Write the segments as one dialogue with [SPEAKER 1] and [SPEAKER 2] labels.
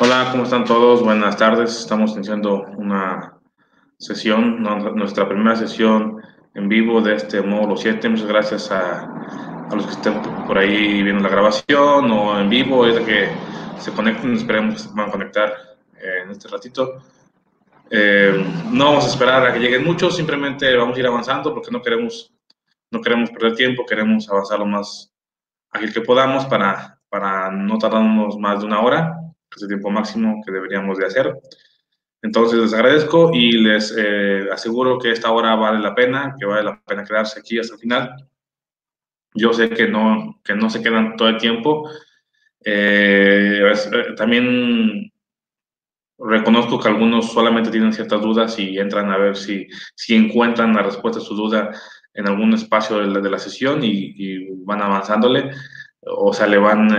[SPEAKER 1] Hola, ¿cómo están todos? Buenas tardes. Estamos iniciando una sesión, nuestra primera sesión en vivo de este módulo 7. Muchas gracias a los que estén por ahí viendo la grabación o en vivo, es de que se conecten, esperemos que se puedan conectar en este ratito. No vamos a esperar a que lleguen muchos, simplemente vamos a ir avanzando porque no queremos perder tiempo, queremos avanzar lo más ágil que podamos para no tardarnos más de una hora, que es el tiempo máximo que deberíamos de hacer. Entonces les agradezco y les aseguro que esta hora vale la pena, que vale la pena quedarse aquí hasta el final. Yo sé que no se quedan todo el tiempo. También reconozco que algunos solamente tienen ciertas dudas y entran a ver si encuentran la respuesta a su duda en algún espacio de la sesión y van avanzándole, o sea,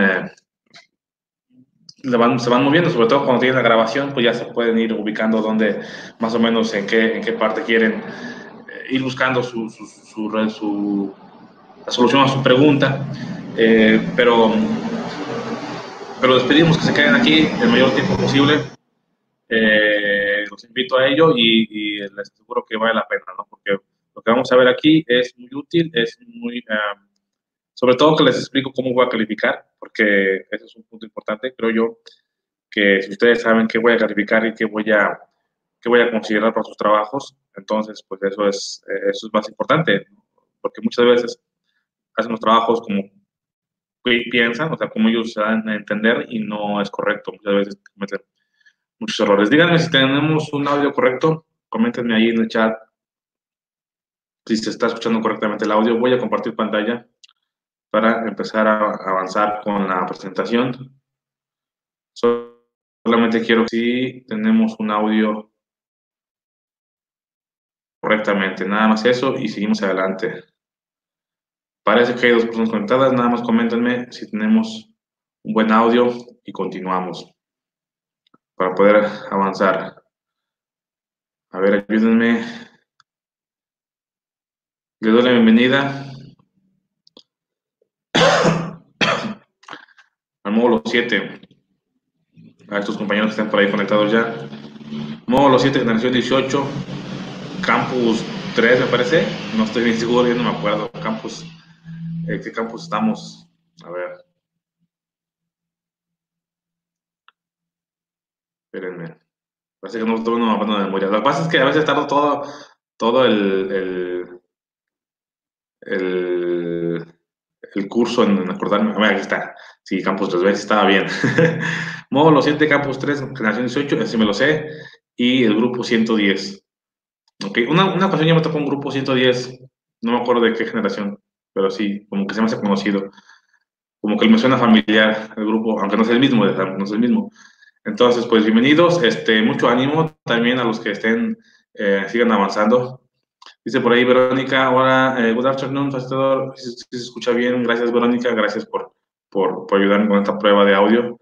[SPEAKER 1] se van moviendo, sobre todo cuando tienen la grabación, pues ya se pueden ir ubicando dónde, más o menos en qué parte quieren ir buscando la solución a su pregunta. Pero les pedimos que se queden aquí el mayor tiempo posible. Los invito a ello y les aseguro que vale la pena, ¿no? Porque lo que vamos a ver aquí es muy útil, sobre todo que les explico cómo voy a calificar, porque ese es un punto importante, creo yo, que si ustedes saben qué voy a calificar y qué voy a considerar para sus trabajos, entonces, pues eso es más importante, porque muchas veces hacen los trabajos como piensan, o sea, como ellos se dan a entender y no es correcto, muchas veces cometen muchos errores. Díganme si tenemos un audio correcto, coméntenme ahí en el chat si se está escuchando correctamente el audio. Voy a compartir pantalla para empezar a avanzar con la presentación. Solamente quiero si tenemos un audio correctamente, nada más eso y seguimos adelante. Parece que hay dos personas conectadas, nada más coméntenme si tenemos un buen audio y continuamos para poder avanzar. A ver, ayúdenme. Les doy la bienvenida al módulo 7. A estos compañeros que están por ahí conectados ya. Módulo 7, generación 18, campus 3, me parece. No estoy bien seguro, ya no me acuerdo. ¿Qué campus estamos? A ver. Espérenme. Parece que no estoy no me acuerdo de memoria. Lo que pasa es que a veces tardo todo el, el curso en acordarme. A ver, aquí está. Sí, campus 3 veces estaba bien. Módulo 7, campus 3, generación 18, así me lo sé. Y el grupo 110. Ok, una ocasión ya me tocó un grupo 110, no me acuerdo de qué generación, pero sí, como que se me hace conocido, como que me suena familiar el grupo, aunque no es el mismo, no es el mismo. Entonces, pues bienvenidos, mucho ánimo también a los que sigan avanzando. Dice por ahí Verónica, ahora, good afternoon, facilitador, si se escucha bien, gracias Verónica, gracias por ayudarme con esta prueba de audio.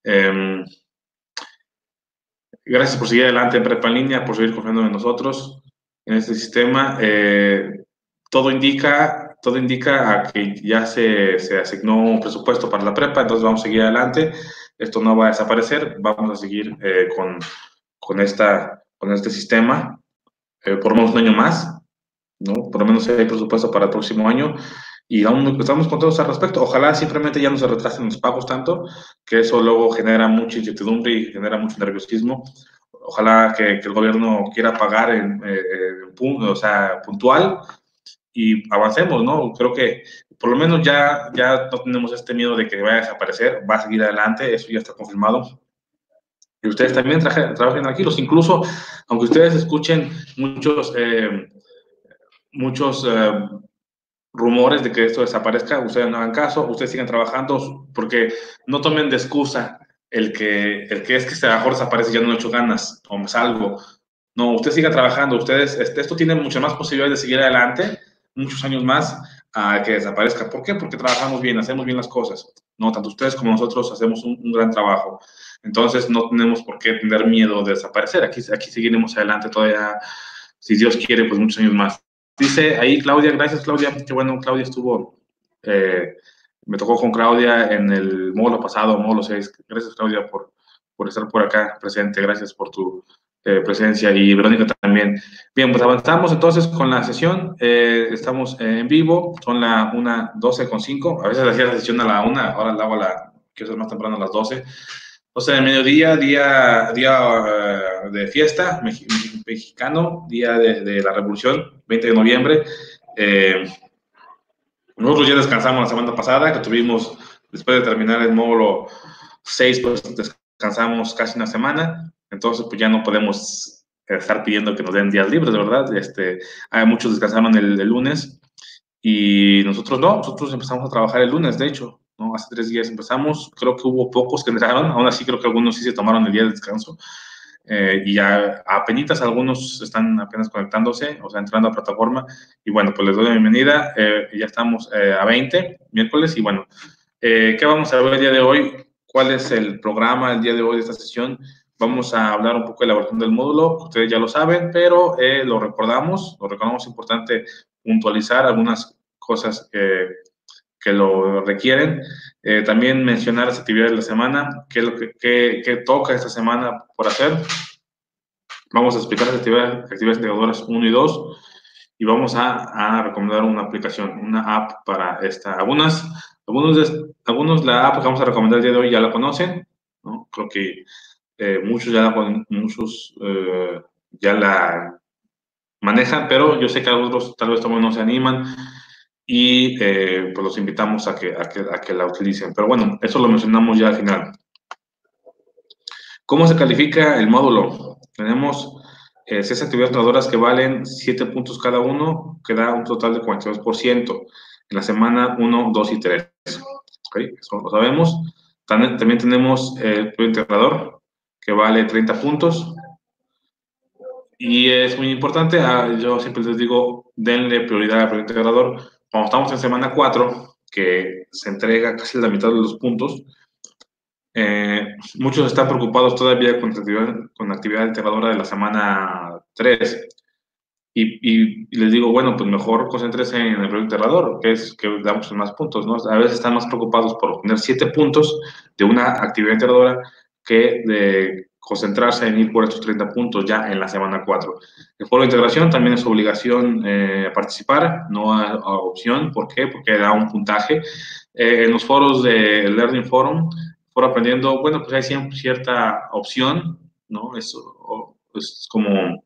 [SPEAKER 1] Gracias por seguir adelante en Prepa en Línea, por seguir confiando en nosotros, en este sistema. Todo indica a que ya se asignó un presupuesto para la prepa, entonces vamos a seguir adelante. Esto no va a desaparecer, vamos a seguir con este sistema por lo menos un año más, ¿no? Por lo menos hay presupuesto para el próximo año y estamos contentos al respecto. Ojalá simplemente ya no se retrasen los pagos tanto, que eso luego genera mucha incertidumbre y genera mucho nerviosismo. Ojalá que el gobierno quiera pagar o sea, puntual y avancemos, ¿no? Creo que por lo menos ya no tenemos este miedo de que vaya a desaparecer, va a seguir adelante, eso ya está confirmado. Y ustedes también trabajen tranquilos, incluso aunque ustedes escuchen muchos rumores de que esto desaparezca, ustedes no hagan caso, ustedes sigan trabajando, porque no tomen de excusa el que es que a lo mejor desaparece y ya no le echo ganas, o me salgo. No, usted siga trabajando, esto tiene muchas más posibilidades de seguir adelante, muchos años más, a que desaparezca. ¿Por qué? Porque trabajamos bien, hacemos bien las cosas. No, tanto ustedes como nosotros hacemos un gran trabajo. Entonces no tenemos por qué tener miedo de desaparecer. Aquí seguiremos adelante todavía, si Dios quiere, pues muchos años más. Dice ahí Claudia, gracias Claudia, qué bueno, Claudia me tocó con Claudia en el módulo pasado, módulo 6. Gracias Claudia por estar por acá presente. Gracias por tu presencia y Verónica también. Bien, pues avanzamos entonces con la sesión. Estamos en vivo, son la 1:12:05. A veces hacía la sesión a la 1, ahora la hago quiero ser más temprano, a las 12. 12 del mediodía, día de fiesta mexicano, día de la Revolución, 20 de noviembre. Nosotros ya descansamos la semana pasada, que tuvimos, después de terminar el módulo 6, pues descansamos casi una semana. Entonces, pues ya no podemos estar pidiendo que nos den días libres, ¿verdad? Hay muchos descansaron el lunes y nosotros no, nosotros empezamos a trabajar el lunes, de hecho, ¿no? Hace 3 días empezamos, creo que hubo pocos que entraron, aún así creo que algunos sí se tomaron el día de descanso. Y ya apenas algunos están apenas conectándose, o sea, entrando a plataforma. Y bueno, pues les doy la bienvenida. Ya estamos a 20, miércoles. Y bueno, ¿qué vamos a ver el día de hoy? ¿Cuál es el programa el día de hoy de esta sesión? Vamos a hablar un poco de la versión del módulo, ustedes ya lo saben, pero lo recordamos importante puntualizar algunas cosas que lo requieren. También mencionar las actividades de la semana, qué es lo que toca esta semana por hacer. Vamos a explicar las actividades integradoras 1 y 2 y vamos a recomendar una aplicación, una app para esta. Algunos la app que vamos a recomendar el día de hoy ya la conocen, ¿no? Creo que muchos ya la manejan, pero yo sé que algunos tal vez todavía no se animan y pues los invitamos a que la utilicen. Pero bueno, eso lo mencionamos ya al final. ¿Cómo se califica el módulo? Tenemos 6 actividades integradoras que valen 7 puntos cada uno, que da un total de 42% en la semana 1, 2 y 3. ¿Okay? Eso lo sabemos. También tenemos el proyecto integrador, que vale 30 puntos. Y es muy importante, yo siempre les digo, denle prioridad al proyecto integrador. Cuando estamos en semana 4, que se entrega casi la mitad de los puntos, muchos están preocupados todavía con la actividad integradora de la semana 3. Y les digo, bueno, pues mejor concéntrese en el proyecto integrador, que es que damos más puntos, ¿no? A veces están más preocupados por obtener 7 puntos de una actividad integradora que de concentrarse en ir por estos 30 puntos ya en la semana 4. El foro de integración también es obligación participar, no a opción. ¿Por qué? Porque da un puntaje. En los foros de Learning Forum, Foro Aprendiendo, bueno, pues hay siempre cierta opción, ¿no? Es como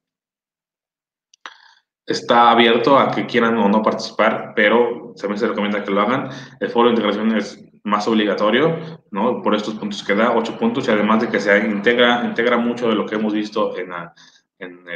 [SPEAKER 1] está abierto a que quieran o no participar, pero también se recomienda que lo hagan. El foro de integración es más obligatorio, ¿no? Por estos puntos que da, 8 puntos, y además de que se integra mucho de lo que hemos visto en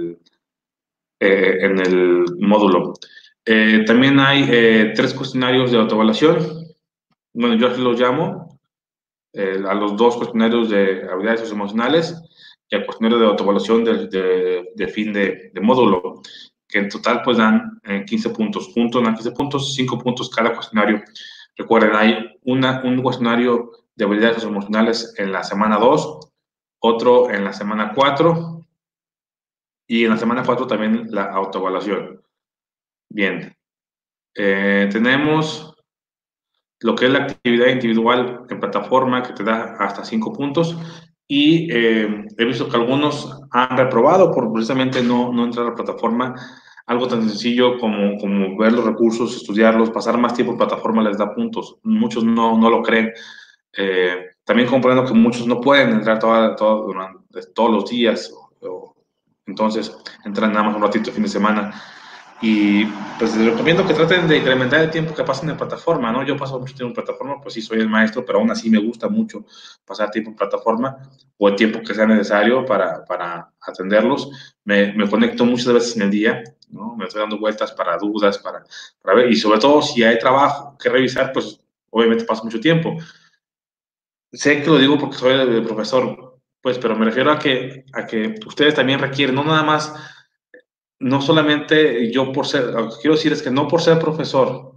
[SPEAKER 1] el módulo. También hay 3 cuestionarios de autoevaluación. Bueno, yo así los llamo, a los 2 cuestionarios de habilidades socioemocionales y al cuestionario de autoevaluación de fin de módulo, que en total pues dan 15 puntos. Juntos dan 15 puntos, 5 puntos cada cuestionario. Recuerden, hay un cuestionario de habilidades socioemocionales en la semana 2, otro en la semana 4 y en la semana 4 también la autoevaluación. Bien, tenemos lo que es la actividad individual en plataforma, que te da hasta 5 puntos, y he visto que algunos han reprobado por precisamente no entrar a la plataforma. Algo tan sencillo como ver los recursos, estudiarlos, pasar más tiempo en plataforma les da puntos. Muchos no lo creen. También comprendo que muchos no pueden entrar durante todos los días, entonces entran nada más un ratito el fin de semana. Y pues les recomiendo que traten de incrementar el tiempo que pasen en plataforma, ¿no? Yo paso mucho tiempo en plataforma, pues sí, soy el maestro, pero aún así me gusta mucho pasar tiempo en plataforma o el tiempo que sea necesario para atenderlos. Me conecto muchas veces en el día, ¿no? Me estoy dando vueltas para dudas, para ver, y sobre todo si hay trabajo que revisar, pues obviamente paso mucho tiempo. Sé que lo digo porque soy el profesor, pues, pero me refiero a que ustedes también requieren, no nada más, no solamente yo por ser, lo que quiero decir es que no por ser profesor,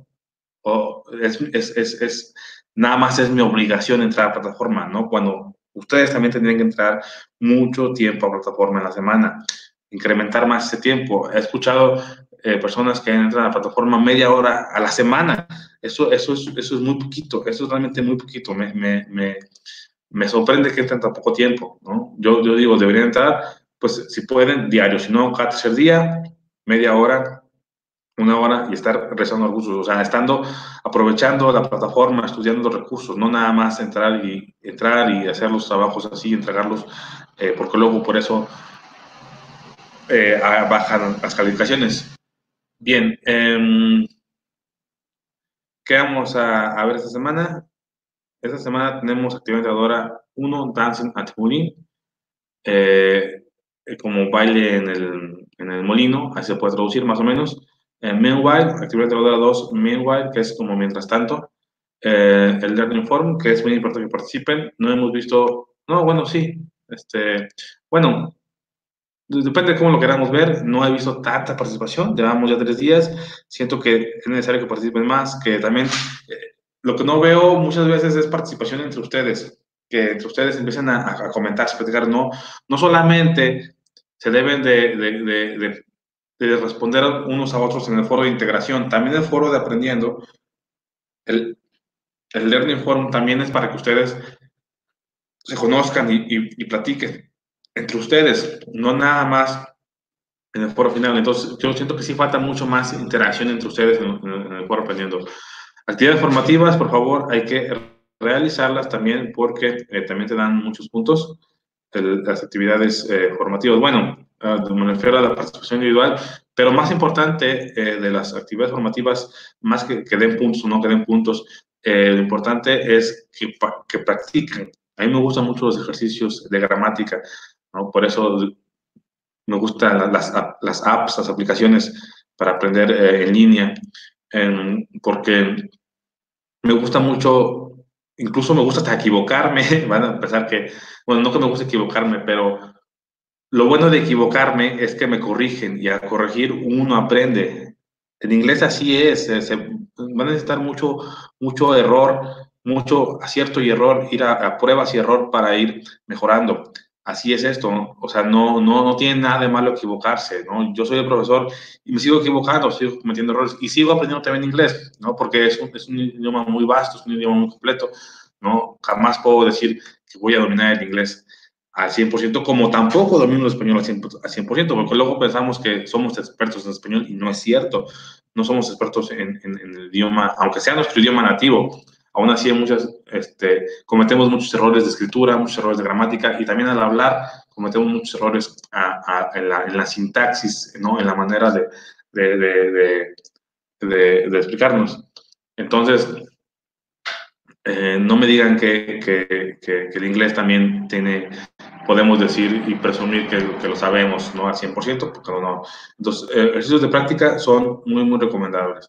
[SPEAKER 1] nada más es mi obligación entrar a la plataforma, ¿no? Cuando ustedes también tendrían que entrar mucho tiempo a la plataforma en la semana, incrementar más ese tiempo. He escuchado personas que entran a la plataforma media hora a la semana. Eso es muy poquito, eso es realmente muy poquito. me sorprende que entren tan poco tiempo, ¿no? Yo digo, deberían entrar, pues si pueden, diario, si no, cada tercer día, media hora, una hora y estar rezando recursos, o sea, estando, aprovechando la plataforma, estudiando los recursos, no nada más entrar y hacer los trabajos así, entregarlos, porque luego por eso bajan las calificaciones. Bien, ¿qué vamos a ver esta semana? Esta semana tenemos actividad integradora 1, Dancing at Moulin, como baile en el molino, así se puede traducir más o menos. Meanwhile, actividad integradora 2, Meanwhile, que es como mientras tanto. El Learning Forum, que es muy importante que participen. No hemos visto, no, bueno, sí, bueno, depende de cómo lo queramos ver. No he visto tanta participación. Llevamos ya 3 días. Siento que es necesario que participen más. Que también lo que no veo muchas veces es participación entre ustedes. Que entre ustedes empiecen a comentar, a platicar. No, no solamente se deben de responder unos a otros en el foro de integración. También el foro de aprendiendo. El, el Learning Forum también es para que ustedes se conozcan y platiquen entre ustedes, no nada más en el foro final. Entonces, yo siento que sí falta mucho más interacción entre ustedes en el foro aprendiendo. Actividades formativas, por favor, hay que realizarlas también porque también te dan muchos puntos las actividades formativas. Bueno, me refiero a la participación individual, pero más importante de las actividades formativas, más que den puntos o no que den puntos, lo importante es que practiquen. A mí me gustan mucho los ejercicios de gramática, ¿no? Por eso me gustan las apps, las aplicaciones para aprender en línea, porque me gusta mucho, incluso me gusta hasta equivocarme, van a pensar que, bueno, no que me gusta equivocarme, pero lo bueno de equivocarme es que me corrigen y al corregir uno aprende. En inglés así es, se van a necesitar mucho error, mucho acierto y error, ir a pruebas y error para ir mejorando. Así es esto, ¿no? O sea, no tiene nada de malo equivocarse, ¿no? Yo soy el profesor y me sigo equivocando, sigo cometiendo errores y sigo aprendiendo también inglés, ¿no? Porque es un idioma muy vasto, es un idioma muy completo, ¿no? Jamás puedo decir que voy a dominar el inglés al 100%, como tampoco domino el español al 100%, porque luego pensamos que somos expertos en español y no es cierto. No somos expertos en el idioma, aunque sea nuestro idioma nativo. Aún así, cometemos muchos errores de escritura, muchos errores de gramática y también al hablar cometemos muchos errores en la sintaxis, ¿no? En la manera de, de, de explicarnos. Entonces, no me digan que el inglés también tiene, podemos decir y presumir que lo sabemos, ¿no? Al 100%, porque no. Entonces, ejercicios de práctica son muy recomendables.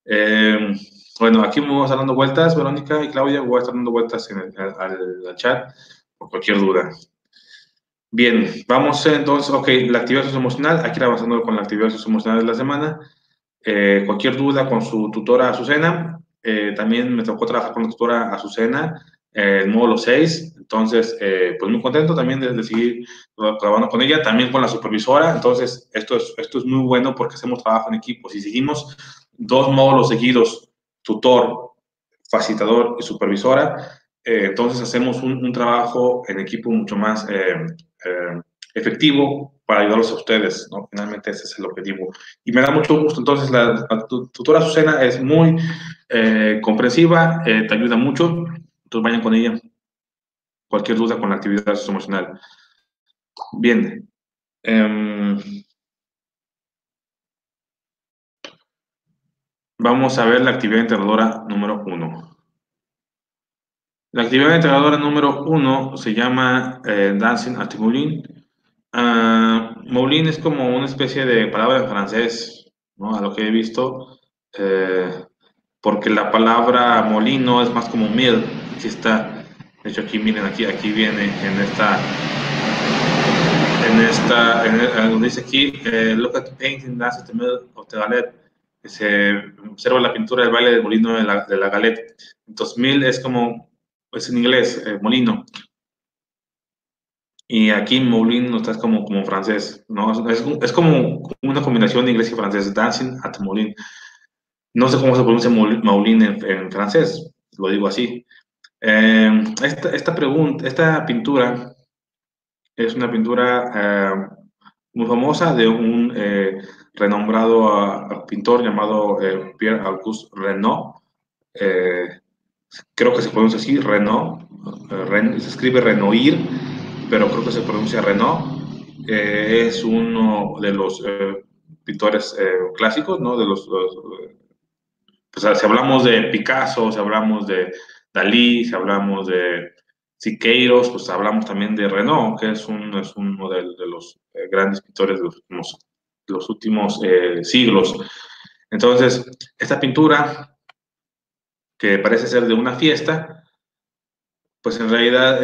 [SPEAKER 1] Bueno, aquí me vamos a dando vueltas, Verónica y Claudia, voy a estar dando vueltas al chat por cualquier duda. Bien, vamos entonces, ok, la actividad socioemocional, aquí ir avanzando con la actividad socioemocional de la semana. Cualquier duda con su tutora Azucena. También me tocó trabajar con la tutora Azucena, el módulo 6. Entonces, pues muy contento también de seguir trabajando con ella, también con la supervisora. Entonces, esto es muy bueno porque hacemos trabajo en equipo. Si seguimos 2 módulos seguidos, tutor, facilitador y supervisora, entonces hacemos un trabajo en equipo mucho más efectivo para ayudarlos a ustedes, ¿no? Finalmente ese es el objetivo. Y me da mucho gusto, entonces la tutora Azucena es muy comprensiva, te ayuda mucho, entonces vayan con ella, cualquier duda con la actividad socioemocional. Bien. Vamos a ver la actividad integradora número 1. La actividad integradora número 1 se llama Dancing at Moulin. Moulin es como una especie de palabra en francés, ¿no? A lo que he visto, porque la palabra molino es más como mill. Aquí está, de hecho aquí miren, aquí viene donde dice aquí, look at the painting dance at the mill of the Galette. Se observa la pintura del baile del molino de la Galette. Entonces mill es como, es en inglés, molino. Y aquí Moulin no está como francés, ¿no? Es como una combinación de inglés y francés, Dancing at Moulin. No sé cómo se pronuncia Moulin en francés, lo digo así. Esta pintura es una pintura muy famosa de un renombrado pintor llamado Pierre-Auguste Renoir. Eh, Creo que se pronuncia así, Renoir. Se escribe Renoir, pero creo que se pronuncia Renoir. Es uno de los pintores clásicos, ¿no? Pues, si hablamos de Picasso, si hablamos de Dalí, si hablamos de Siqueiros, pues hablamos también de Renoir, que es uno de los grandes pintores de los últimos siglos. Entonces, esta pintura, que parece ser de una fiesta, pues en realidad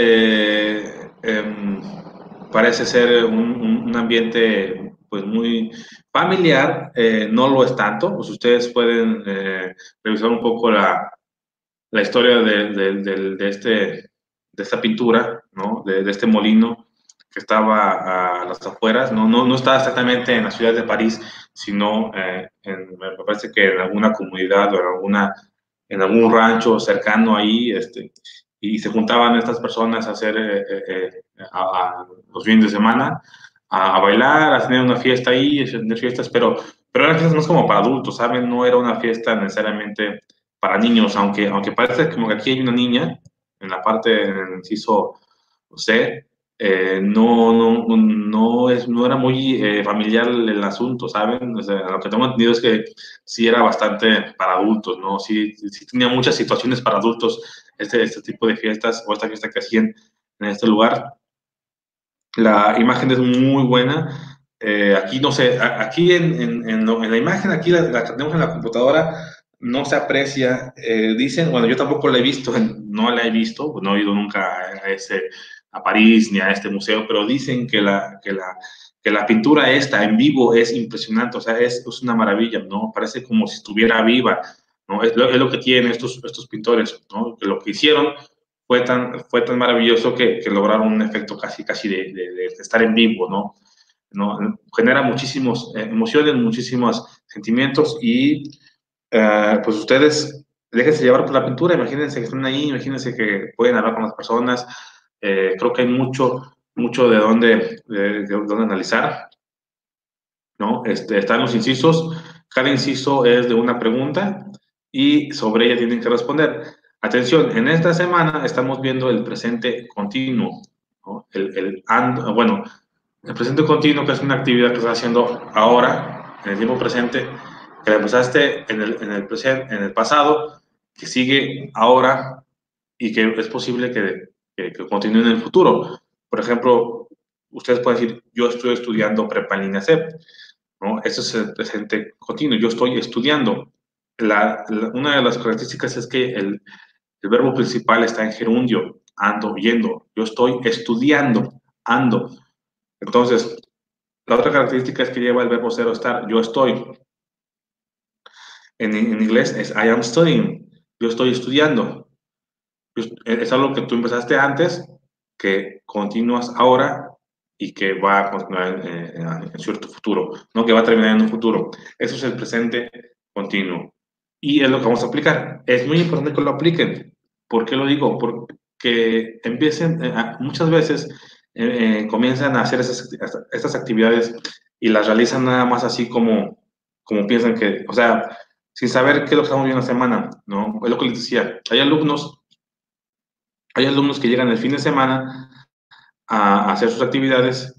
[SPEAKER 1] parece ser un ambiente pues muy familiar, no lo es tanto, pues ustedes pueden revisar un poco la historia de esta pintura, ¿no? De este molino que estaba a las afueras, no estaba exactamente en la ciudad de París, sino me parece que en alguna comunidad o en algún rancho cercano ahí, y se juntaban estas personas a hacer los fines de semana, a bailar, a tener una fiesta ahí, a tener fiestas, pero eran fiestas más como para adultos, ¿saben? No era una fiesta necesariamente para niños, aunque parece como que aquí hay una niña, en la parte, en el inciso C, no era muy familiar el asunto, ¿saben? O sea, lo que tengo entendido es que sí era bastante para adultos, ¿no? Sí tenía muchas situaciones para adultos este tipo de fiestas o esta fiesta que hacían en este lugar. La imagen es muy buena. Aquí no sé, aquí en la imagen, aquí la que tenemos en la computadora, no se aprecia. Dicen, bueno, yo tampoco la he visto, no la he visto, no he ido nunca a París ni a este museo, pero dicen que la pintura esta en vivo es impresionante, o sea, es una maravilla, ¿no? Parece como si estuviera viva, ¿no? Es lo que tienen estos pintores, ¿no? Que lo que hicieron fue tan maravilloso que lograron un efecto casi de estar en vivo, ¿no? ¿No? Genera muchísimas emociones, muchísimos sentimientos y pues ustedes déjense llevar por la pintura, imagínense que están ahí, imagínense que pueden hablar con las personas, creo que hay mucho de dónde analizar, ¿no? Están los incisos, cada inciso es de una pregunta y sobre ella tienen que responder. Atención, en esta semana estamos viendo el presente continuo, ¿no? Bueno, el presente continuo, que es una actividad que estás haciendo ahora, en el tiempo presente, que la empezaste en el pasado, que sigue ahora y que es posible que continúe en el futuro. Por ejemplo, ustedes pueden decir, yo estoy estudiando prepa en línea CEP, ¿no? Eso es el presente continuo, yo estoy estudiando. Una de las características es que el verbo principal está en gerundio, ando, yendo. Yo estoy estudiando, ando. Entonces, la otra característica es que lleva el verbo ser o estar, yo estoy. En inglés es I am studying, yo estoy estudiando. Es algo que tú empezaste antes, que continúas ahora y que va a continuar en cierto futuro, no que va a terminar en un futuro. Eso es el presente continuo. Y es lo que vamos a aplicar. Es muy importante que lo apliquen. ¿Por qué lo digo? Porque empiecen, muchas veces comienzan a hacer estas actividades y las realizan nada más así como piensan que, o sea, sin saber qué es lo que estamos viendo la semana, ¿no? Es lo que les decía. Hay alumnos que llegan el fin de semana a hacer sus actividades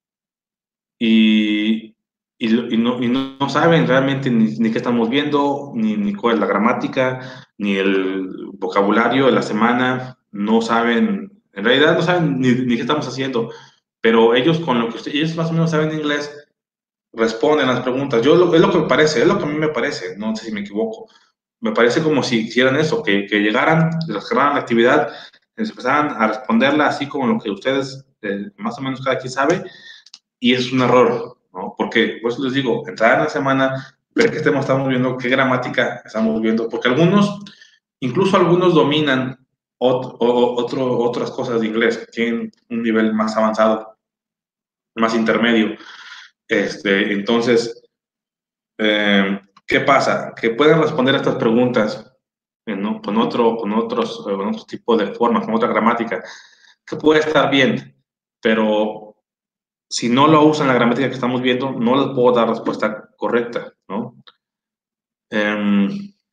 [SPEAKER 1] y, y no saben realmente ni qué estamos viendo, ni cuál es la gramática, ni el vocabulario de la semana, no saben, en realidad no saben ni qué estamos haciendo, pero ellos con lo que ellos más o menos saben inglés, responden las preguntas. Es lo que me parece, es lo que a mí me parece, no sé si me equivoco. Me parece como si hicieran eso, que llegaran, descargaran la actividad, empezaran a responderla así como lo que ustedes más o menos cada quien sabe, y es un error, ¿no? Porque, pues les digo, entrar en la semana, ver qué tema estamos viendo, qué gramática estamos viendo, porque incluso algunos dominan otras cosas de inglés, tienen un nivel más avanzado, más intermedio. Entonces, ¿qué pasa? Que pueden responder a estas preguntas con otro tipo de formas, con otra gramática, que puede estar bien, pero si no lo usan la gramática que estamos viendo, no les puedo dar respuesta correcta, ¿no? Em,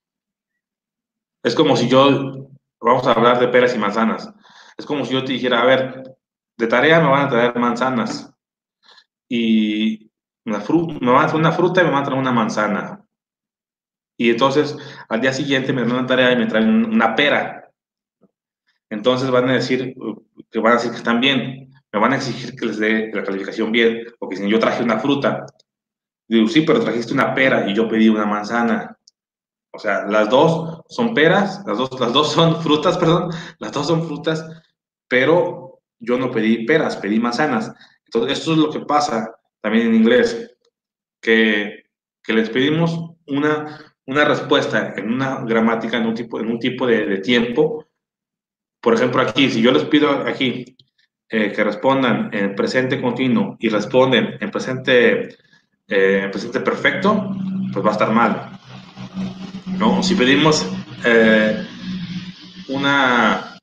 [SPEAKER 1] es como si yo, vamos a hablar de peras y manzanas, es como si yo te dijera, a ver, de tarea me van a traer manzanas y me van a traer una fruta y me van a traer una manzana. Y entonces al día siguiente me dan una tarea y me traen una pera. Entonces van a decir que están bien, me van a exigir que les dé la calificación bien, porque si yo traje una fruta, digo, sí, pero trajiste una pera y yo pedí una manzana. O sea, las dos son peras, las dos son frutas, perdón, las dos son frutas, pero yo no pedí peras, pedí manzanas. Entonces, esto es lo que pasa también en inglés, que, que les pedimos una respuesta en una gramática, en un tipo de tiempo. Por ejemplo, aquí, si yo les pido aquí que respondan en presente continuo y responden en presente perfecto, pues va a estar mal, ¿no? Si pedimos eh, una,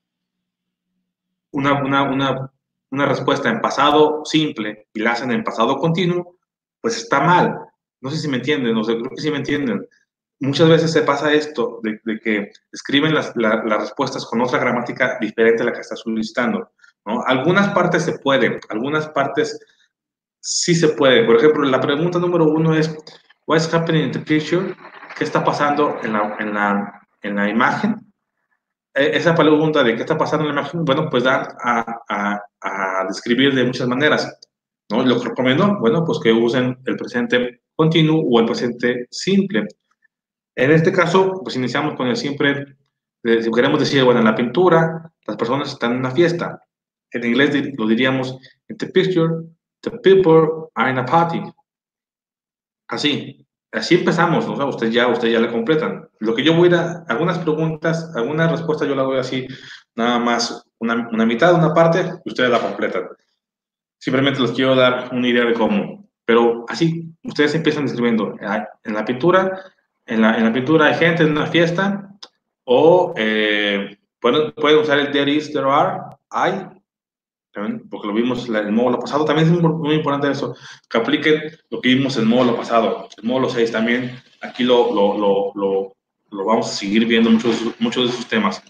[SPEAKER 1] una, una, una respuesta en pasado simple y la hacen en pasado continuo, pues está mal. No sé si me entienden, no sé, creo que sí me entienden. Muchas veces se pasa esto de que escriben las respuestas con otra gramática diferente a la que está solicitando, ¿no? Algunas partes se pueden, algunas partes sí se pueden. Por ejemplo, la pregunta número uno es, What's happening in the picture? ¿Qué está pasando en la imagen? Esa pregunta de qué está pasando en la imagen, bueno, pues da a describir de muchas maneras, ¿no? Lo que recomiendo, bueno, pues que usen el presente continuo o el presente simple. En este caso, pues iniciamos con el simple, si queremos decir, bueno, en la pintura, las personas están en una fiesta. En inglés lo diríamos, in the picture, the people are in a party. Así, así empezamos, ¿no? O sea, usted ya la completan. Lo que yo voy a ir a, algunas preguntas, algunas respuestas yo la doy así, nada más una mitad, una parte, y ustedes la completan. Simplemente les quiero dar una idea de cómo. Pero así, ustedes empiezan describiendo en la pintura, en la pintura hay gente en una fiesta, o pueden usar el there is, there are, hay, también, porque lo vimos en el módulo pasado, también es muy importante eso, que apliquen lo que vimos en el módulo pasado, el módulo 6 también, aquí lo vamos a seguir viendo muchos de esos temas.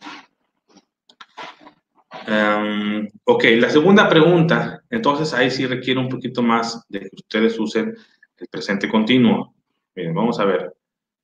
[SPEAKER 1] Ok, la segunda pregunta, entonces ahí sí requiere un poquito más de que ustedes usen el presente continuo. Miren, vamos a ver.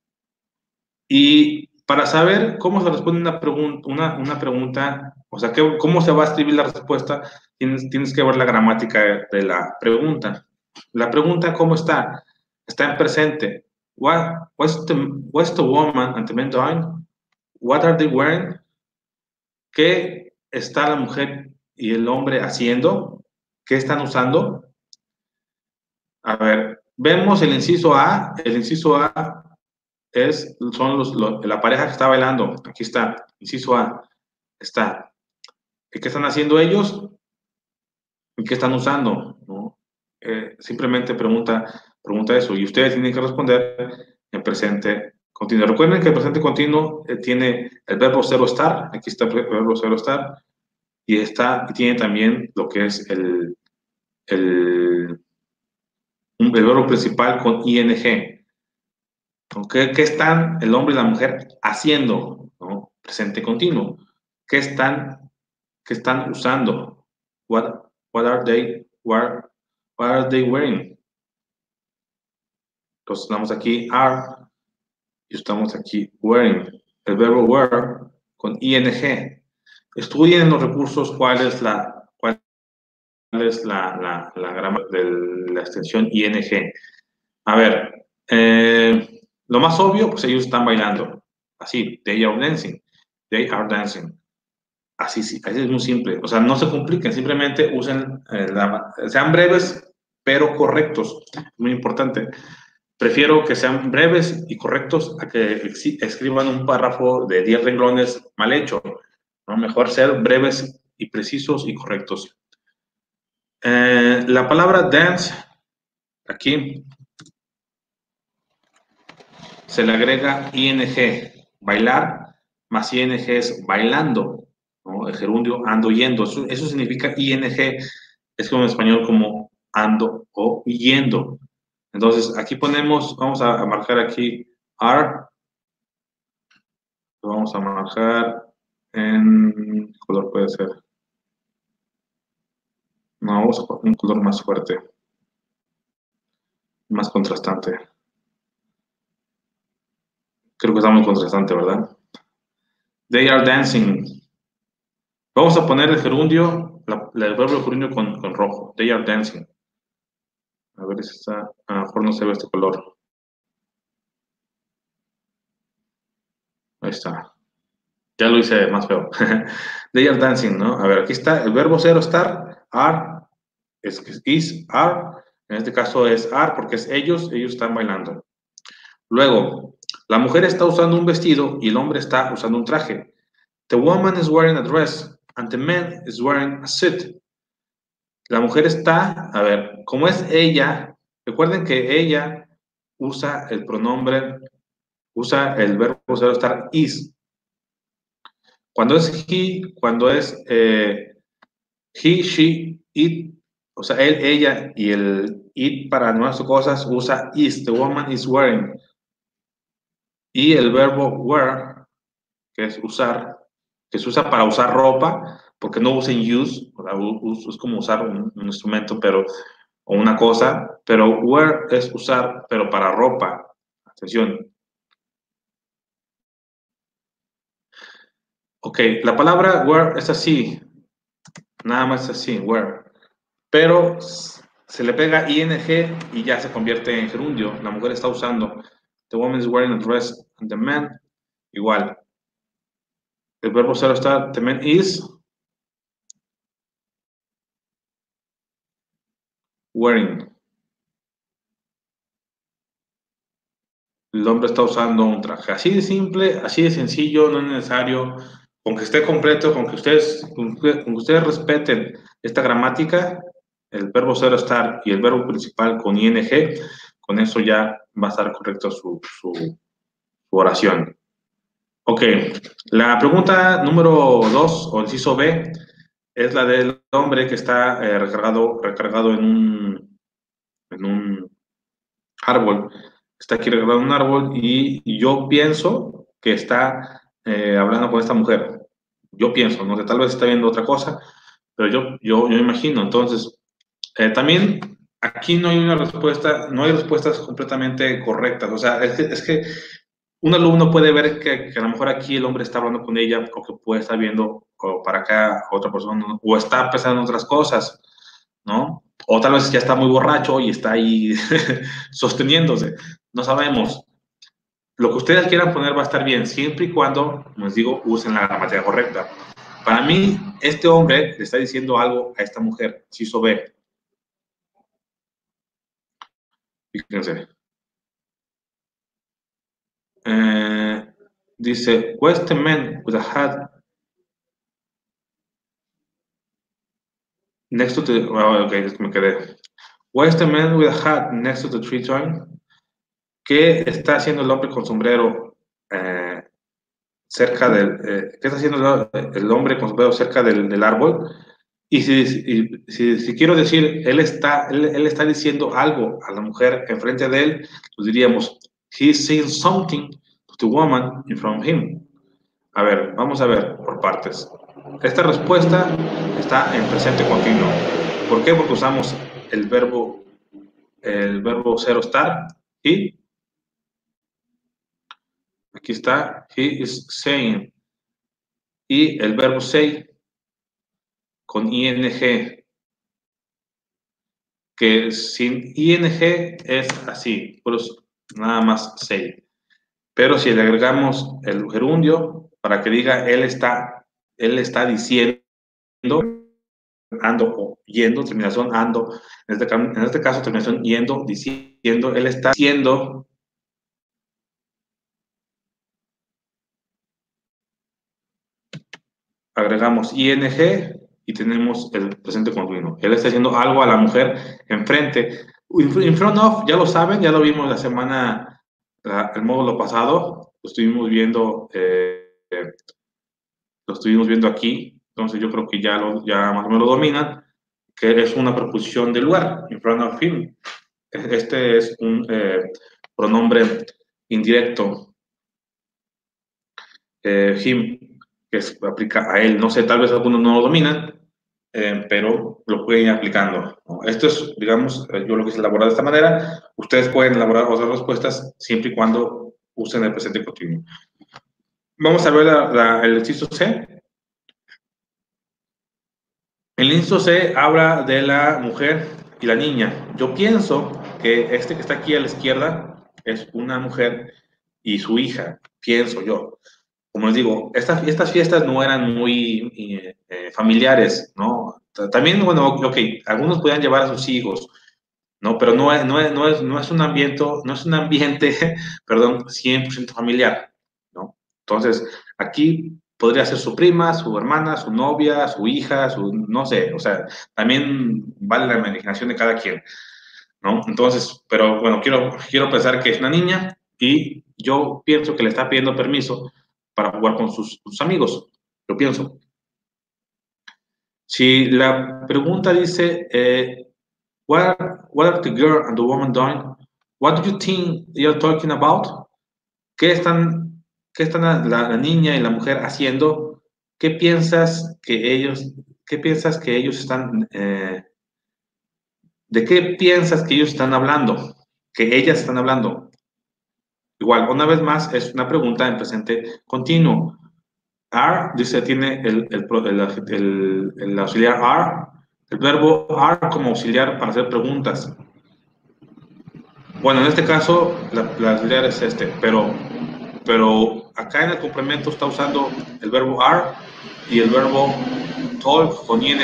[SPEAKER 1] Y para saber cómo se responde una pregunta, o sea, cómo se va a escribir la respuesta, tienes que ver la gramática de la pregunta. La pregunta, ¿cómo está? Está en presente. What's the woman and the man doing? What are they wearing? ¿Qué está la mujer y el hombre haciendo? ¿Qué están usando? A ver, vemos el inciso A. El inciso A son la pareja que está bailando. Aquí está, inciso A. Está. ¿Qué están haciendo ellos? ¿Y qué están usando? ¿No? Simplemente pregunta eso y ustedes tienen que responder en presente continuo. Recuerden que el presente continuo tiene el verbo ser o estar. Aquí está el verbo ser o estar. Y tiene también lo que es el, el verbo principal con ing. ¿Qué están el hombre y la mujer haciendo? ¿No? Presente continuo. ¿Qué qué están usando? What are what are they wearing? Entonces estamos aquí are y estamos aquí wearing. El verbo wear con ing. Estudien en los recursos cuál es la grama de la extensión ing. A ver, lo más obvio, pues ellos están bailando. Así, they are dancing. They are dancing. Así, sí, así es muy simple. O sea, no se compliquen, simplemente usen, sean breves, pero correctos. Muy importante. Prefiero que sean breves y correctos a que escriban un párrafo de 10 renglones mal hecho, ¿no? Mejor ser breves y precisos y correctos. La palabra dance, aquí se le agrega ing, bailar, más ing es bailando, ¿no? El gerundio ando yendo, eso significa ing, es como en español como ando o yendo. Entonces, aquí ponemos, vamos a marcar aquí are, lo vamos a marcar en, ¿qué color puede ser? No, vamos a poner un color más fuerte, más contrastante. Creo que está muy contrastante, ¿verdad? They are dancing. Vamos a poner el gerundio, el verbo gerundio con rojo. They are dancing. A ver si está, a lo mejor no se ve este color. Ahí está. Ya lo hice más feo. They are dancing, ¿no? A ver, aquí está el verbo ser o estar. Are, is, are. En este caso es are porque es ellos están bailando. Luego, la mujer está usando un vestido y el hombre está usando un traje. The woman is wearing a dress and the man is wearing a suit. La mujer está, a ver, como es ella, recuerden que ella usa el pronombre, usa el verbo ser o estar is. Cuando es he, cuando es he, she, it, o sea, él, ella y el it para nuevas cosas usa is. The woman is wearing. Y el verbo wear, que es usar, que se usa para usar ropa, porque no usen use, o sea, es como usar un instrumento, pero, o una cosa, pero wear es usar, pero para ropa. Atención. Ok, la palabra wear es así, nada más así, wear. Pero se le pega ing y ya se convierte en gerundio. La mujer está usando. The woman is wearing a dress and the man igual. El verbo ser está, the man is wearing. El hombre está usando un traje. Así de simple, así de sencillo, no es necesario. Con que esté completo, con que ustedes respeten esta gramática, el verbo ser estar y el verbo principal con ing, con eso ya va a estar correcto su oración. Ok, la pregunta número 2, o inciso B, es la del hombre que está recargado en un árbol. Está aquí recargado en un árbol y yo pienso que está hablando con esta mujer. Yo pienso, no sé, tal vez está viendo otra cosa, pero yo imagino. Entonces, también aquí no hay una respuesta, no hay respuestas completamente correctas. O sea, es que un alumno puede ver que a lo mejor aquí el hombre está hablando con ella o que puede estar viendo o para acá a otra persona, ¿no? O está pensando en otras cosas, ¿no? O tal vez ya está muy borracho y está ahí sosteniéndose. No sabemos. Lo que ustedes quieran poner va a estar bien, siempre y cuando, como les digo, usen la gramática correcta. Para mí, este hombre le está diciendo algo a esta mujer, inciso B. Fíjense. Dice, what's the man with a hat next to the... Oh, ok, es que me quedé. What's the man with a hat next to the tree trunk? ¿Qué está haciendo el hombre con sombrero cerca del... ¿qué está haciendo el hombre con sombrero cerca del árbol? Y si quiero decir, él está diciendo algo a la mujer enfrente de él, pues diríamos, he's saying something to the woman in front of him. A ver, vamos a ver por partes. Esta respuesta está en presente continuo. ¿Por qué? Porque usamos el verbo ser o estar. Y aquí está, he is saying. Y el verbo say con ing, que sin ing es así, pues nada más say. Pero si le agregamos el gerundio para que diga él está diciendo, ando o yendo, terminación ando, en este caso terminación yendo, diciendo, él está diciendo, agregamos ing y tenemos el presente continuo. Él está haciendo algo a la mujer enfrente. In front of, ya lo saben, ya lo vimos la semana, el módulo pasado, lo estuvimos viendo lo estuvimos viendo aquí, entonces yo creo que ya más o menos lo dominan, que es una preposición de lugar, in front of him. Este es un pronombre indirecto, him, que se aplica a él. No sé, tal vez algunos no lo dominan, pero lo pueden ir aplicando, ¿no? Esto es, digamos, yo lo quise elaborar de esta manera. Ustedes pueden elaborar otras respuestas siempre y cuando usen el presente continuo. Vamos a ver el inciso C. El inciso C habla de la mujer y la niña. Yo pienso que este que está aquí a la izquierda es una mujer y su hija, pienso yo. Como les digo, estas fiestas no eran muy familiares, ¿no? También, bueno, ok, algunos podían llevar a sus hijos, ¿no? Pero no es un ambiente, perdón, 100% familiar, ¿no? Entonces, aquí podría ser su prima, su hermana, su novia, su hija, no sé, o sea, también vale la imaginación de cada quien, ¿no? Entonces, pero bueno, quiero pensar que es una niña y yo pienso que le está pidiendo permiso para jugar con sus amigos, lo pienso. Si la pregunta dice, what are the girl and the woman doing? What do you think you're talking about? ¿Qué están la niña y la mujer haciendo? ¿Qué piensas que ellos están, de qué piensas que ellos están hablando? Que ellas están hablando. Igual, una vez más, es una pregunta en presente continuo. Are, dice, tiene el auxiliar are, el verbo are como auxiliar para hacer preguntas. Bueno, en este caso, la auxiliar es este, pero acá en el complemento está usando el verbo are y el verbo talk con ing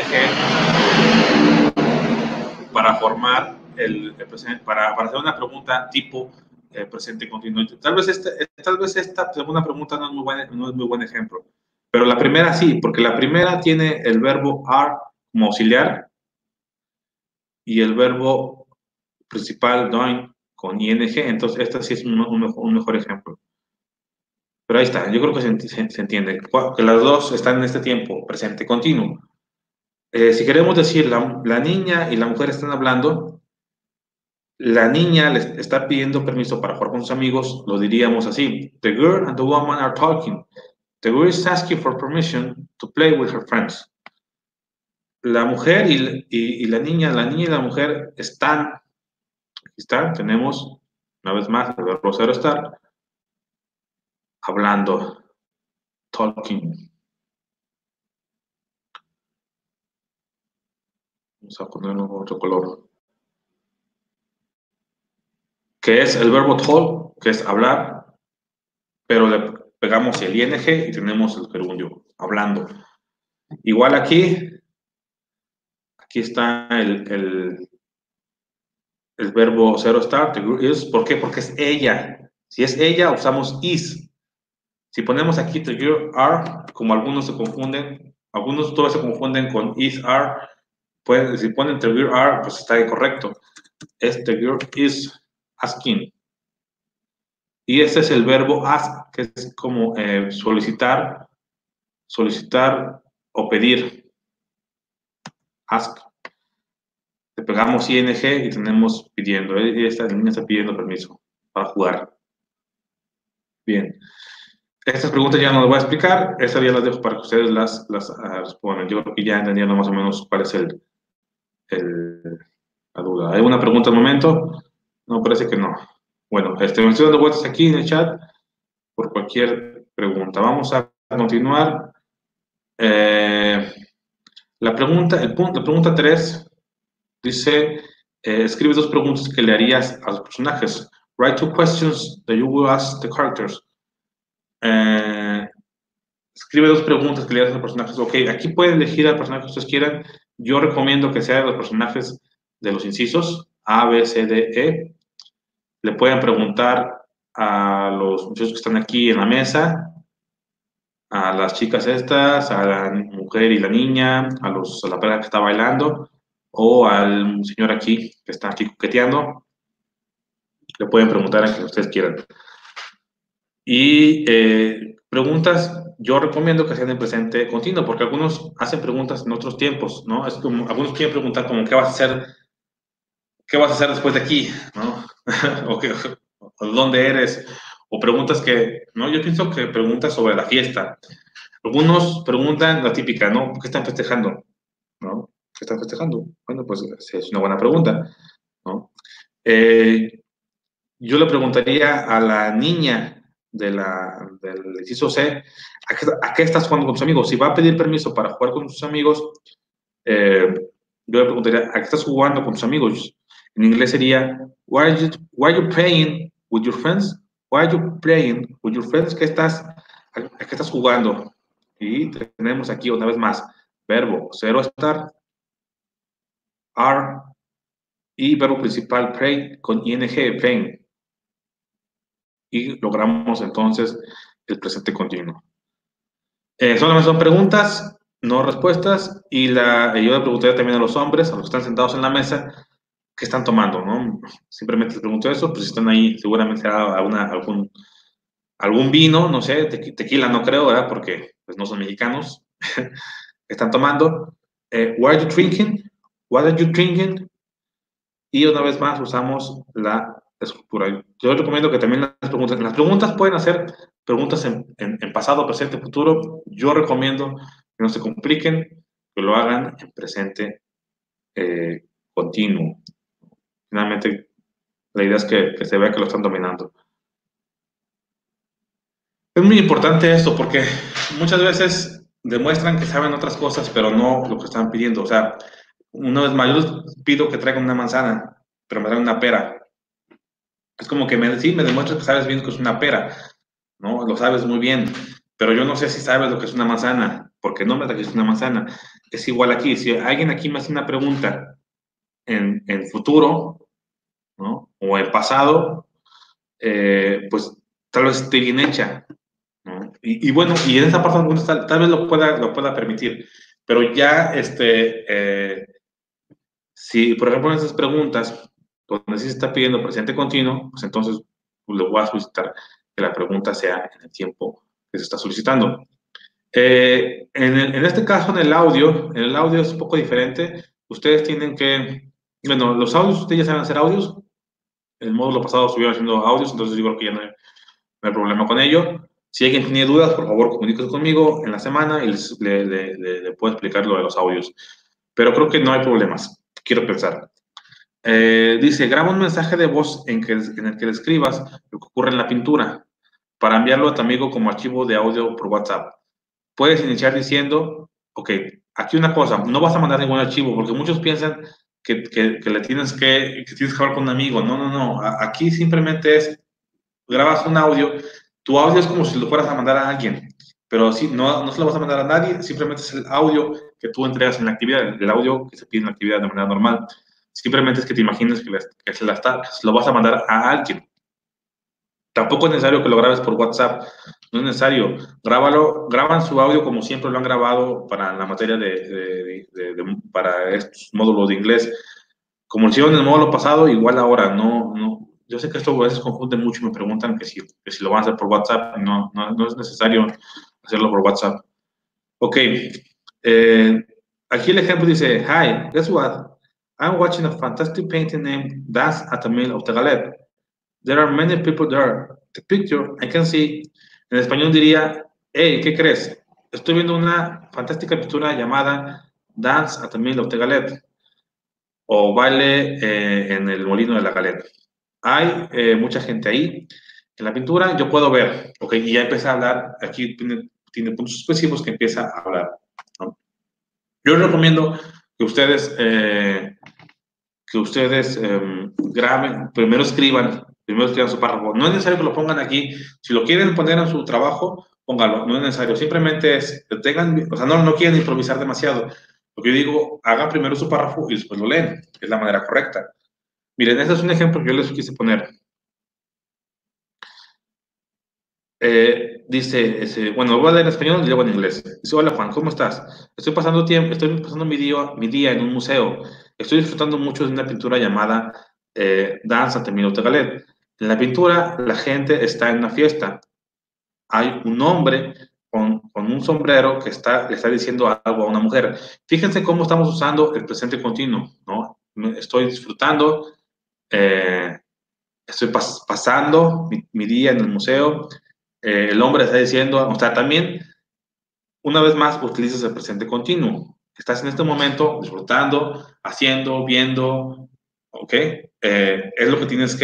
[SPEAKER 1] para formar para hacer una pregunta tipo presente continuo. Tal vez esta segunda pregunta no es muy buen ejemplo, pero la primera sí, porque la primera tiene el verbo are como auxiliar y el verbo principal doing con ing, entonces esta sí es un mejor ejemplo. Pero ahí está, yo creo que se entiende, que las dos están en este tiempo, presente continuo. Si queremos decir la niña y la mujer están hablando, la niña les está pidiendo permiso para jugar con sus amigos, lo diríamos así. The girl and the woman are talking. The girl is asking for permission to play with her friends. La mujer y la niña y la mujer están, tenemos una vez más el verbo ser estar, hablando, talking. Vamos a ponerlo con otro color. Que es el verbo talk, que es hablar, pero le pegamos el ing y tenemos el gerundio, hablando. Igual aquí está el verbo zero start, is, ¿por qué? Porque es ella. Si es ella, usamos is. Si ponemos aquí the girl are, como algunos se confunden, algunos todavía se confunden con is are, pues si ponen the girl are, pues está incorrecto. Es the girl is asking. Y este es el verbo ask, que es como solicitar o pedir. Ask. Le pegamos ing y tenemos pidiendo. Esta niña está pidiendo permiso para jugar. Bien. Estas preguntas ya no las voy a explicar. Estas ya las dejo para que ustedes las respondan. Yo creo que ya entendieron más o menos cuál es la duda. ¿Hay una pregunta al momento? No, parece que no. Bueno, me estoy dando vueltas aquí en el chat por cualquier pregunta. Vamos a continuar. La pregunta 3 dice, escribe dos preguntas que le harías a los personajes. Write two questions that you will ask the characters. Escribe dos preguntas que le hagas a los personajes. Ok, aquí pueden elegir al personaje que ustedes quieran. Yo recomiendo que sean los personajes de los incisos A, B, C, D, E. Le pueden preguntar a los muchachos que están aquí en la mesa, a las chicas estas, a la mujer y la niña, a la pareja que está bailando, o al señor aquí que está aquí coqueteando. Le pueden preguntar a quien ustedes quieran. Y preguntas yo recomiendo que sean en presente continuo, porque algunos hacen preguntas en otros tiempos, ¿no? Es como, algunos quieren preguntar como, qué vas a hacer después de aquí, ¿no? o, o dónde eres, o preguntas que, ¿no? Yo pienso que preguntas sobre la fiesta. Algunos preguntan la típica, ¿no? ¿Qué están festejando? ¿No? ¿Qué están festejando? Bueno, pues es una buena pregunta, ¿no? Eh, yo le preguntaría a la niña del inciso C, ¿a qué estás jugando con tus amigos? Si va a pedir permiso para jugar con sus amigos, eh, yo le preguntaría, ¿a qué estás jugando con tus amigos? En inglés sería, why are you playing with your friends? Why are you playing with your friends? ¿A qué estás jugando? Y tenemos aquí una vez más, verbo, cero estar, are, y verbo principal, play, con ing, playing. Y logramos entonces el presente continuo. Solamente son preguntas, no respuestas, y yo le preguntaría también a los hombres, a los que están sentados en la mesa, qué están tomando, ¿no? Simplemente les pregunto eso, pues si están ahí, seguramente será algún vino, no sé, tequila no creo, ¿verdad? Porque pues no son mexicanos, están tomando. What are you drinking? What are you drinking? Y una vez más usamos la estructura. Yo recomiendo que también las preguntas pueden hacer preguntas en pasado, presente, futuro. Yo recomiendo que no se compliquen, que lo hagan en presente continuo. Finalmente, la idea es que se vea que lo están dominando. Es muy importante esto porque muchas veces demuestran que saben otras cosas, pero no lo que están pidiendo. O sea, una vez más, yo les pido que traigan una manzana, pero me dan una pera. Es como que sí, me demuestras que sabes bien que es una pera, ¿no? Lo sabes muy bien, pero yo no sé si sabes lo que es una manzana, porque no me trajiste una manzana. Es igual aquí, si alguien aquí me hace una pregunta en futuro, ¿no? O en pasado, pues tal vez esté bien hecha, ¿no? Y bueno, y en esa parte tal vez lo pueda permitir, pero ya, si por ejemplo en esas preguntas, donde sí se está pidiendo presente continuo, pues entonces pues, le voy a solicitar que la pregunta sea en el tiempo que se está solicitando. En este caso, en el audio es un poco diferente. Ustedes tienen que, bueno, los audios, ustedes ya saben hacer audios. En el módulo pasado estuvieron haciendo audios, entonces yo creo que ya no hay problema con ello. Si alguien tiene dudas, por favor, comuníquese conmigo en la semana y le puedo explicar lo de los audios. Pero creo que no hay problemas, quiero pensar. Dice, graba un mensaje de voz en el que describas lo que ocurre en la pintura para enviarlo a tu amigo como archivo de audio por WhatsApp. Puedes iniciar diciendo, ok, aquí una cosa, no vas a mandar ningún archivo porque muchos piensan que tienes que hablar con un amigo. No, no, no. Aquí simplemente grabas un audio. Tu audio es como si lo fueras a mandar a alguien, pero sí, no se lo vas a mandar a nadie, simplemente es el audio que tú entregas en la actividad, el audio que se pide en la actividad de manera normal. Simplemente es que te imagines que se lo vas a mandar a alguien. Tampoco es necesario que lo grabes por WhatsApp, no es necesario. Graban su audio como siempre lo han grabado para la materia para estos módulos de inglés. Como lo hicieron en el módulo pasado, igual ahora, no. Yo sé que esto a veces confunde mucho y me preguntan que si lo van a hacer por WhatsApp. No es necesario hacerlo por WhatsApp. Ok. Aquí el ejemplo dice, Hi, guess what? I'm watching a fantastic painting named Dance at the Mill of the Galette. There are many people there. The picture, I can see. En español diría, hey, ¿qué crees? Estoy viendo una fantástica pintura llamada Dance at the Mill of the Galette o Baile en el Molino de la Galette. Hay mucha gente ahí. En la pintura yo puedo ver, ok, y ya empieza a hablar. Aquí tiene puntos específicos que empieza a hablar, ¿no? Yo les recomiendo que ustedes graben, primero escriban su párrafo. No es necesario que lo pongan aquí. Si lo quieren poner en su trabajo, póngalo. No es necesario. Simplemente o sea, no quieren improvisar demasiado. Lo que yo digo, hagan primero su párrafo y después lo leen. Es la manera correcta. Miren, ese es un ejemplo que yo les quise poner. Dice, bueno, voy a leer en español y luego en inglés. Dice, hola Juan, ¿cómo estás? Estoy pasando mi día en un museo. Estoy disfrutando mucho de una pintura llamada Danza Termino Galet. En la pintura, la gente está en una fiesta. Hay un hombre con con un sombrero que le está diciendo algo a una mujer. Fíjense cómo estamos usando el presente continuo, ¿no? Estoy disfrutando, estoy pasando mi día en el museo. El hombre está diciendo, o sea, también, una vez más, utilizas el presente continuo. Estás en este momento disfrutando, haciendo, viendo, ¿ok? Es lo que tienes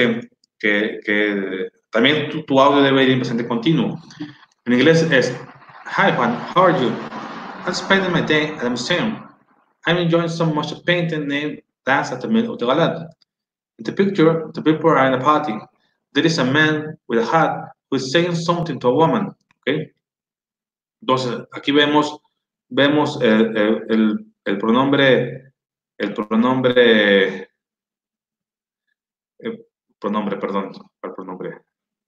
[SPEAKER 1] también tu audio debe ir en presente continuo. En inglés es, Hi Juan, how are you? I'm spending my day at the museum. I'm enjoying so much of painting and dance at the middle of the gallery. In the picture, the people are in a party. There is a man with a hat who is saying something to a woman. ¿Okay? Entonces, aquí vemos el pronombre, perdón, ¿cuál pronombre?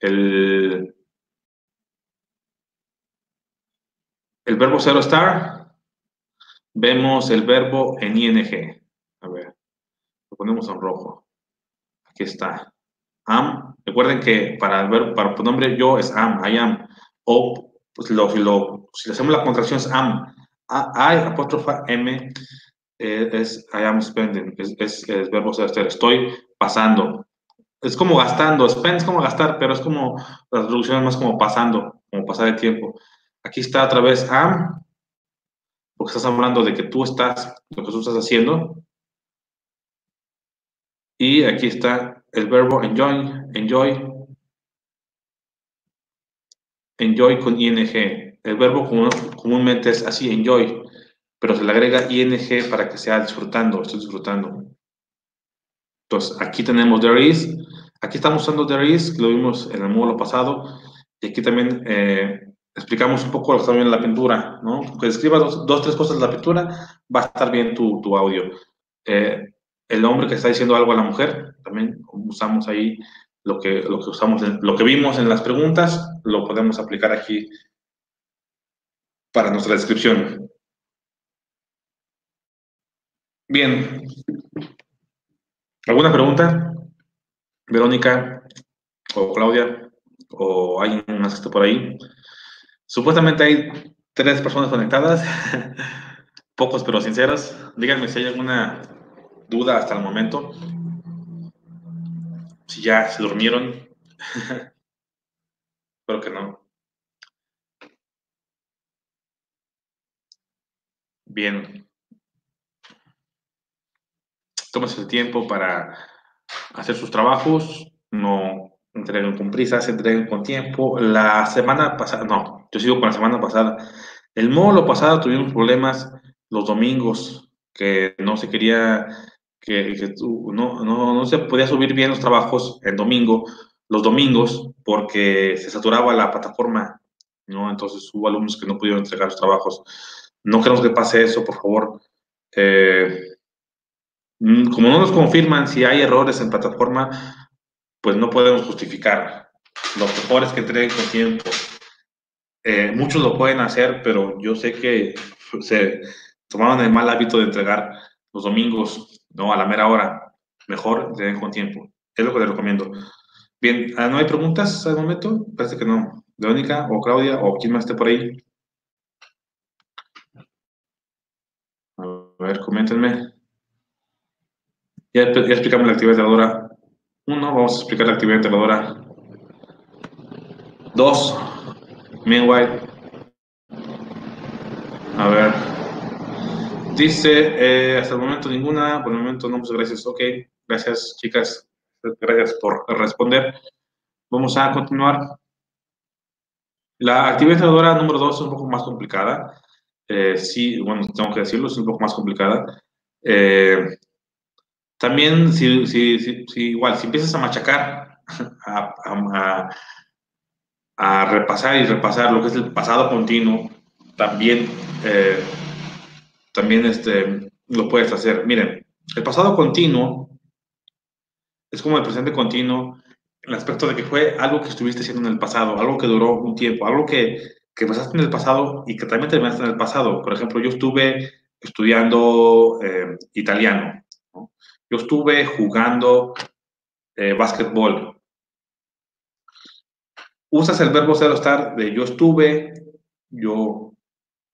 [SPEAKER 1] El verbo ser o estar, vemos el verbo en ing. A ver, lo ponemos en rojo. Aquí está. Am. Recuerden que para el pronombre yo es am, I am. O pues si hacemos la contracción es am. I apóstrofa m es I am spending. Es el verbo ser. Estoy pasando. Es como gastando. Spend es como gastar, pero es como la traducción es más como pasando, como pasar el tiempo. Aquí está otra vez am, porque estás hablando de que lo que tú estás haciendo. Y aquí está el verbo enjoy con ing. El verbo comúnmente es así, enjoy, pero se le agrega ing para que sea disfrutando, estoy disfrutando. Entonces, aquí tenemos there is, aquí estamos usando there is, que lo vimos en el módulo pasado, y aquí también explicamos un poco lo que está bien en la pintura, ¿no? Que describas tres cosas de la pintura, va a estar bien tu audio. El hombre que está diciendo algo a la mujer, también usamos ahí lo que vimos en las preguntas, lo podemos aplicar aquí para nuestra descripción. Bien, ¿alguna pregunta? Verónica o Claudia o alguien más que esté por ahí. Supuestamente hay 3 personas conectadas, pocos pero sinceros. Díganme si hay alguna duda hasta el momento. Si ya se durmieron. Espero que no. Bien. Tómese el tiempo para hacer sus trabajos. No entreguen con prisa, se entreguen con tiempo. La semana pasada, no, yo sigo con la semana pasada. El módulo pasado tuvimos problemas los domingos, que no se quería, no se podía subir bien los trabajos los domingos, porque se saturaba la plataforma, ¿no? Entonces hubo alumnos que no pudieron entregar los trabajos. No queremos que pase eso, por favor. Como no nos confirman si hay errores en plataforma, pues no podemos justificar. Lo mejor es que entreguen con tiempo. Muchos lo pueden hacer, pero yo sé que se tomaron el mal hábito de entregar los domingos, no a la mera hora. Mejor entreguen con tiempo. Es lo que les recomiendo. Bien, ¿no hay preguntas al momento? Parece que no. Verónica o Claudia o quien más esté por ahí. A ver, coméntenme. Ya explicamos la actividad integradora 1, vamos a explicar la actividad integradora 2. Meanwhile, a ver, dice, hasta el momento ninguna, por el momento no, muchas gracias, ok, gracias chicas, gracias por responder. Vamos a continuar. La actividad integradora número 2 es un poco más complicada, sí, bueno, tengo que decirlo, es un poco más complicada. También, igual, si empiezas a machacar, a repasar y repasar lo que es el pasado continuo, también, lo puedes hacer. Miren, el pasado continuo es como el presente continuo, en el aspecto de que fue algo que estuviste haciendo en el pasado, algo que duró un tiempo, algo que pasaste en el pasado y que también terminaste en el pasado. Por ejemplo, yo estuve estudiando italiano, ¿no? Yo estuve jugando básquetbol. Usas el verbo ser o estar de yo estuve, yo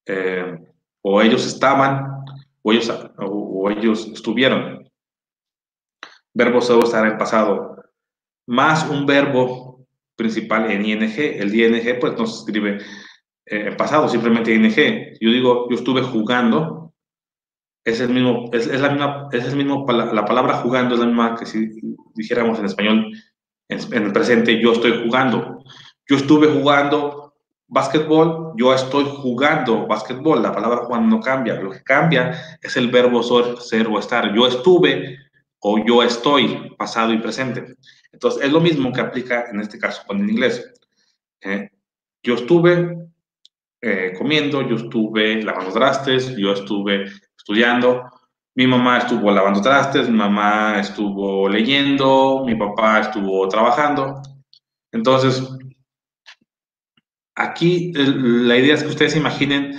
[SPEAKER 1] o ellos estaban, o ellos estuvieron. Verbo solo estará en pasado, más un verbo principal en ing. El ing pues no se escribe en pasado, simplemente ing. Yo digo, yo estuve jugando, es el mismo, es la misma, es el mismo, la palabra jugando es la misma que si dijéramos en español, en el presente, yo estoy jugando. Yo estuve jugando básquetbol, yo estoy jugando básquetbol. La palabra jugando no cambia. Lo que cambia es el verbo ser o estar. Yo estuve o yo estoy, pasado y presente. Entonces, es lo mismo que aplica en este caso con el inglés. Yo estuve comiendo, yo estuve lavando trastes, yo estuve estudiando, mi mamá estuvo lavando trastes, mi mamá estuvo leyendo, mi papá estuvo trabajando. Entonces, aquí la idea es que ustedes se imaginen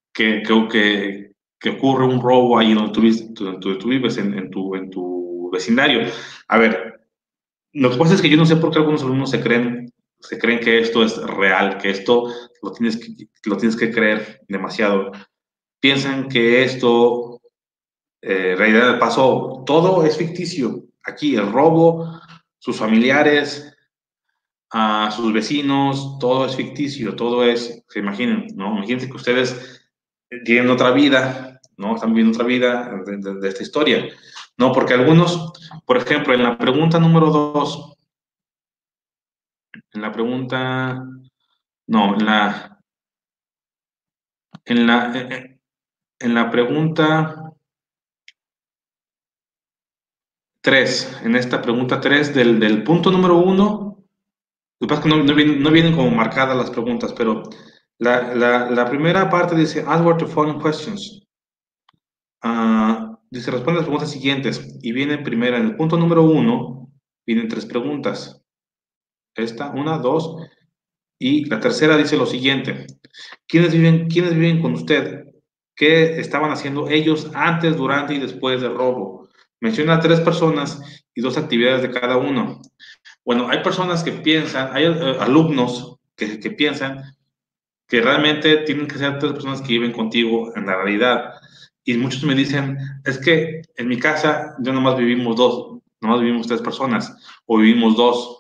[SPEAKER 1] que ocurre un robo ahí donde tú vives, en tu vecindario. A ver, lo que pasa es que yo no sé por qué algunos alumnos se creen que esto es real, que esto lo tienes que creer demasiado. Piensan que esto en realidad pasó. Todo es ficticio. Aquí el robo, sus familiares, a sus vecinos, todo es ficticio, todo es, se imaginen, ¿no? Imagínense que ustedes tienen otra vida, ¿no? Están viviendo otra vida de esta historia, ¿no? Porque algunos, por ejemplo, en la pregunta número 2, en la pregunta, no, en la, en la pregunta 3, en esta pregunta 3 del punto número 1, lo que pasa es que no vienen como marcadas las preguntas, pero la primera parte dice, answer the following questions. Dice, responde las preguntas siguientes. Y viene primero, en el punto número 1, vienen 3 preguntas. Esta, una, dos. Y la tercera dice lo siguiente. ¿Quiénes viven con usted? ¿Qué estaban haciendo ellos antes, durante y después del robo? Menciona 3 personas y 2 actividades de cada uno. Bueno, hay personas que piensan, hay alumnos que piensan que realmente tienen que ser 3 personas que viven contigo en la realidad. Y muchos me dicen, es que en mi casa yo nomás vivimos 3 personas, o vivimos 2,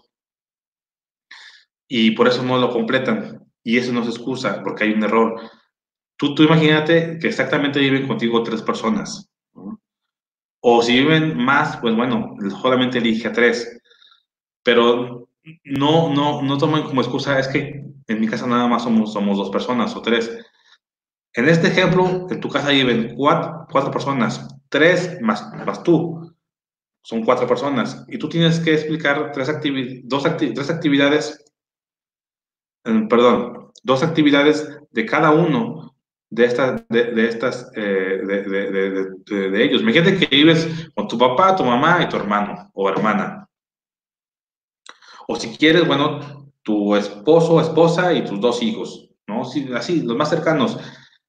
[SPEAKER 1] y por eso no lo completan. Y eso no es excusa, porque hay un error. Tú imagínate que exactamente viven contigo 3 personas, ¿no? O si viven más, pues bueno, solamente elige a 3. Pero no tomen como excusa, es que en mi casa nada más somos 2 personas o 3. En este ejemplo, en tu casa viven 4 personas, 3 más tú, son 4 personas. Y tú tienes que explicar 3 actividades, perdón, 2 actividades de cada uno de ellos. Imagínate que vives con tu papá, tu mamá y tu hermano o hermana. O si quieres, bueno, tu esposo, esposa y tus 2 hijos, ¿no? Sí, así, los más cercanos.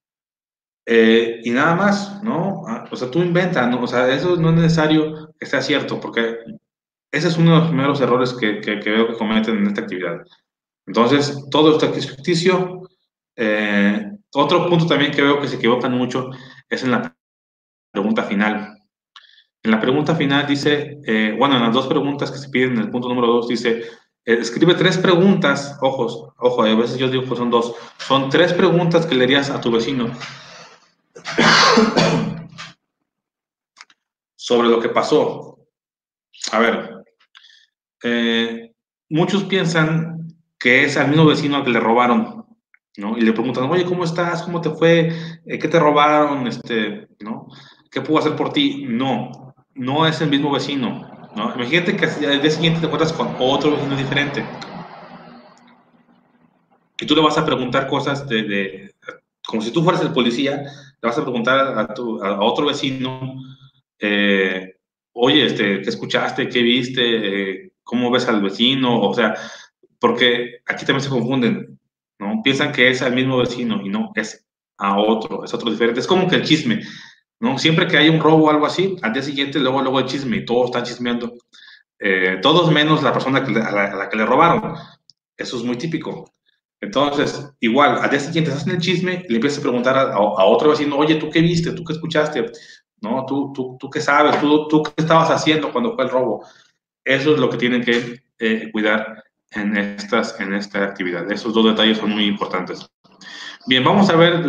[SPEAKER 1] Y nada más, ¿no? O sea, tú inventas, ¿no? O sea, eso no es necesario que sea cierto, porque ese es uno de los primeros errores que veo que cometen en esta actividad. Entonces, todo esto aquí es ficticio. Otro punto también que veo que se equivocan mucho es en la pregunta final. En la pregunta final dice, bueno, en las 2 preguntas que se piden en el punto número 2 dice, escribe 3 preguntas, ojo, a veces yo digo que son 2, son 3 preguntas que le harías a tu vecino sobre lo que pasó. A ver, muchos piensan que es al mismo vecino al que le robaron, ¿no? Y le preguntan, oye, ¿cómo estás? ¿Cómo te fue? ¿Qué te robaron? ¿No? ¿Qué puedo hacer por ti? No, no es el mismo vecino, ¿no? Imagínate que al día siguiente te encuentras con otro vecino diferente y tú le vas a preguntar cosas como si tú fueras el policía, le vas a preguntar a otro vecino, eh, oye, ¿qué escuchaste? ¿Qué viste? ¿Cómo ves al vecino? O sea, porque aquí también se confunden, ¿no? Piensan que es al mismo vecino y no, es otro diferente. Es como que el chisme, ¿no? Siempre que hay un robo o algo así, al día siguiente, luego el chisme y todos están chismeando. Todos menos la persona a la que le robaron. Eso es muy típico. Entonces, igual, al día siguiente estás en el chisme y le empiezas a preguntar a otro vecino, oye, ¿tú qué viste? ¿Tú qué escuchaste? ¿No? ¿Tú qué sabes? ¿Tú qué estabas haciendo cuando fue el robo? Eso es lo que tienen que cuidar en esta actividad. Esos dos detalles son muy importantes. Bien, vamos a ver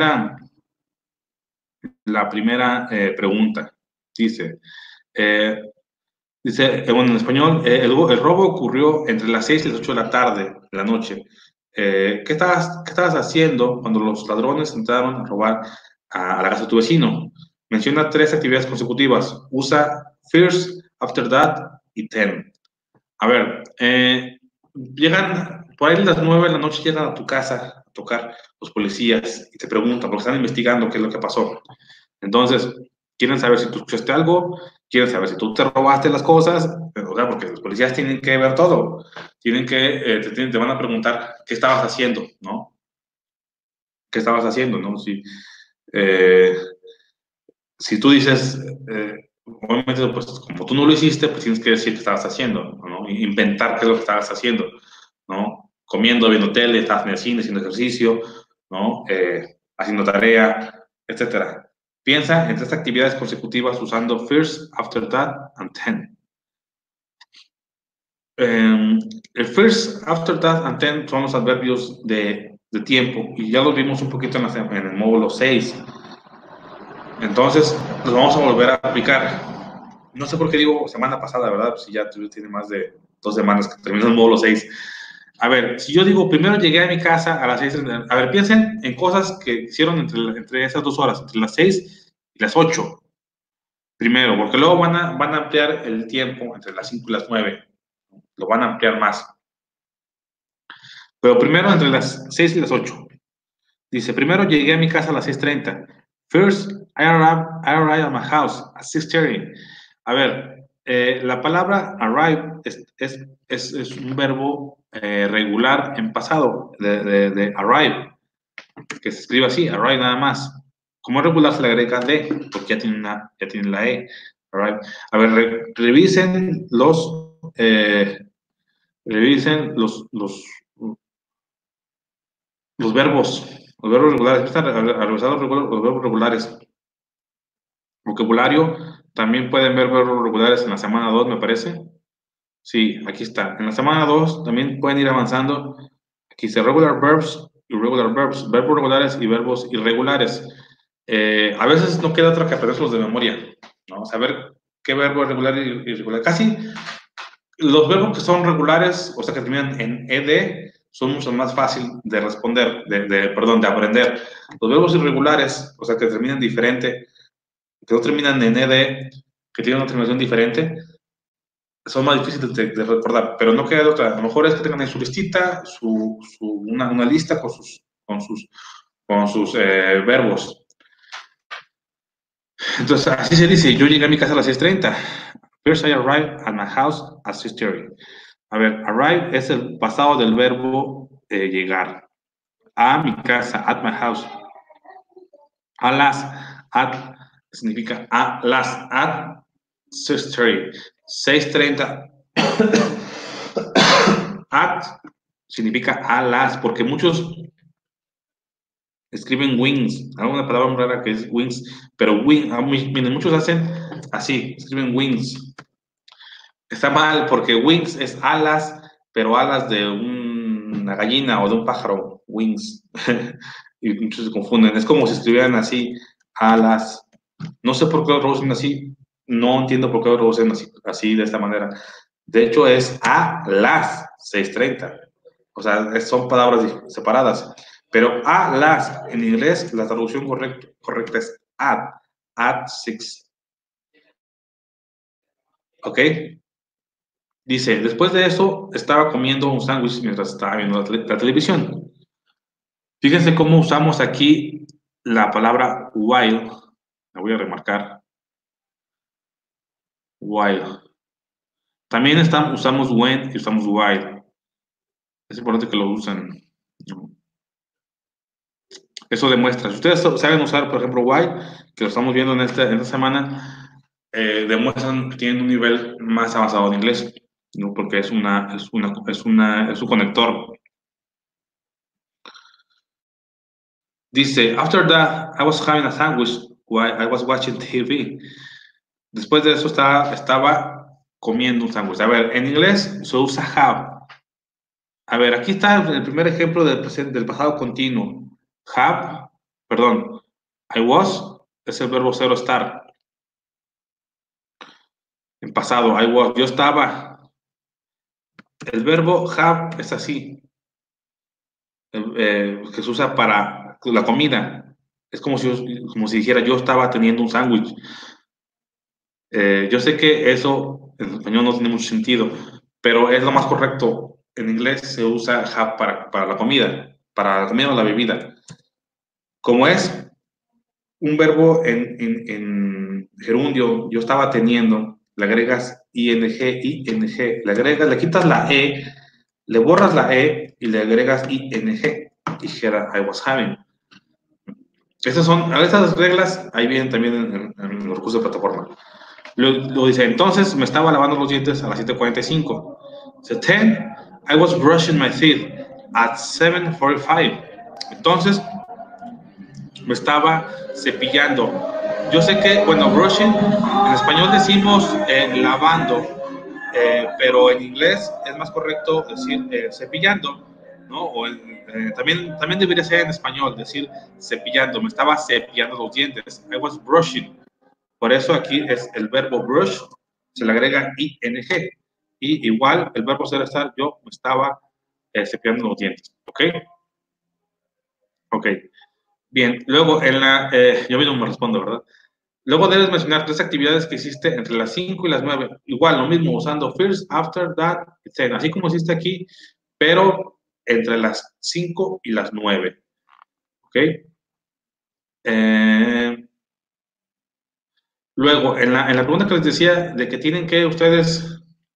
[SPEAKER 1] la primera pregunta. Dice, eh, bueno, en español, el robo ocurrió entre las 6 y las 8 de la tarde, de la noche. Qué estabas haciendo cuando los ladrones entraron a robar a la casa de tu vecino? Menciona tres actividades consecutivas. Usa first, after that y then. A ver, llegan, por ahí a las 9 de la noche llegan a tu casa a tocar los policías y te preguntan, porque están investigando qué es lo que pasó. Entonces, quieren saber si tú escuchaste algo, quieren saber si tú te robaste las cosas, o sea, porque los policías tienen que ver todo, te van a preguntar qué estabas haciendo, ¿no? ¿Qué estabas haciendo, no? Eh, si tú dices, obviamente, pues como tú no lo hiciste, pues tienes que decir qué estabas haciendo, ¿no? Inventar qué es lo que estabas haciendo, ¿no? Comiendo, viendo tele, estabas en el cine, haciendo ejercicio, ¿no? Haciendo tarea, etcétera. Piensa en tres actividades consecutivas usando first, after that, and then. El first, after that, and then son los adverbios de tiempo y ya los vimos un poquito en el módulo 6. Entonces, los vamos a volver a aplicar. No sé por qué digo semana pasada, ¿verdad? Pues si ya tiene más de 2 semanas que terminó el módulo 6. A ver, si yo digo, primero llegué a mi casa a las 6, a ver, piensen en cosas que hicieron entre esas 2 horas, entre las 6 y las 8. Primero, porque luego van a ampliar el tiempo entre las 5 y las 9. Lo van a ampliar más. Pero primero entre las 6 y las 8. Dice, primero llegué a mi casa a las 6:30. First, I arrived at my house at 6:30. A ver, la palabra arrive es un verbo regular en pasado, de arrive, que se escribe así, arrive nada más. Como es regular se le agrega de, porque ya tiene la E. Arrive. A ver, revisen los verbos. Los verbos regulares. Están a revisar los verbos regulares. Vocabulario, también pueden ver verbos regulares en la semana 2, me parece. Sí, aquí está. En la semana 2 también pueden ir avanzando. Aquí dice regular verbs, irregular verbs, verbos regulares y verbos irregulares. A veces no queda otra que aprenderlos de memoria, ¿no? Saber qué verbo es regular y irregular. Casi los verbos que son regulares, o sea, que terminan en ed, son mucho más fácil de responder, perdón, de aprender. Los verbos irregulares, o sea, que terminan diferente, que no terminan en ed, que tienen una terminación diferente, son más difíciles de recordar, pero no queda de otra. A lo mejor es que tengan ahí su listita, una lista con sus verbos. Entonces, así se dice, yo llegué a mi casa a las 6:30. First I arrived at my house at 6:30. A ver, arrive es el pasado del verbo llegar. A mi casa, at my house. A las, at significa a las, at 6:30. 6:30. At significa a las, porque muchos escriben wings, alguna palabra muy rara que es wings, pero miren, muchos hacen así, escriben wings. Está mal porque wings es alas, pero alas de una gallina o de un pájaro, wings. Y muchos se confunden. Es como si escribieran así, alas. No sé por qué lo traducen así, no entiendo por qué lo traducen así de esta manera. De hecho, es a las 6:30. O sea, son palabras separadas. Pero a las, en inglés, la traducción correcta es at 6. ¿Ok? Dice, después de eso, estaba comiendo un sándwich mientras estaba viendo la televisión. Fíjense cómo usamos aquí la palabra while. La voy a remarcar. While. También usamos when y usamos while. Es importante que lo usen. Eso demuestra. Si ustedes saben usar, por ejemplo, while, que lo estamos viendo en esta semana, demuestran que tienen un nivel más avanzado de inglés, ¿no? Porque es un conector. Dice, after that, I was having a sandwich while I was watching TV. Después de eso estaba comiendo un sándwich. A ver, en inglés se usa have. A ver, aquí está el primer ejemplo del pasado continuo. Have, perdón, I was es el verbo ser o estar. En pasado, I was, yo estaba. El verbo have es así, que se usa para la comida. Es como si dijera yo estaba teniendo un sándwich. Yo sé que eso en español no tiene mucho sentido, pero es lo más correcto. En inglés se usa have para la comida o la bebida. Como es un verbo en gerundio, yo estaba teniendo, le agregas ing, le quitas la e, le borras la e y le agregas ing, dijera I was having. Estas reglas, ahí vienen también en los recursos de plataforma. Lo dice, entonces me estaba lavando los dientes a las 7:45. So 10, I was brushing my teeth at 7:45. Entonces me estaba cepillando. Yo sé que, bueno, brushing, en español decimos lavando, pero en inglés es más correcto decir cepillando, ¿no? También debería ser en español decir cepillando. Me estaba cepillando los dientes. I was brushing. Por eso aquí es el verbo brush, se le agrega ing. Y igual el verbo ser estar, yo me estaba cepillando los dientes. ¿Ok? Ok. Bien, luego yo mismo me respondo, ¿verdad? Luego debes mencionar 3 actividades que hiciste entre las 5 y las 9. Igual, lo mismo, usando first, after, that, etc. Así como hiciste aquí, pero entre las 5 y las 9. ¿Ok? Luego, en la pregunta que les decía de que tienen que ustedes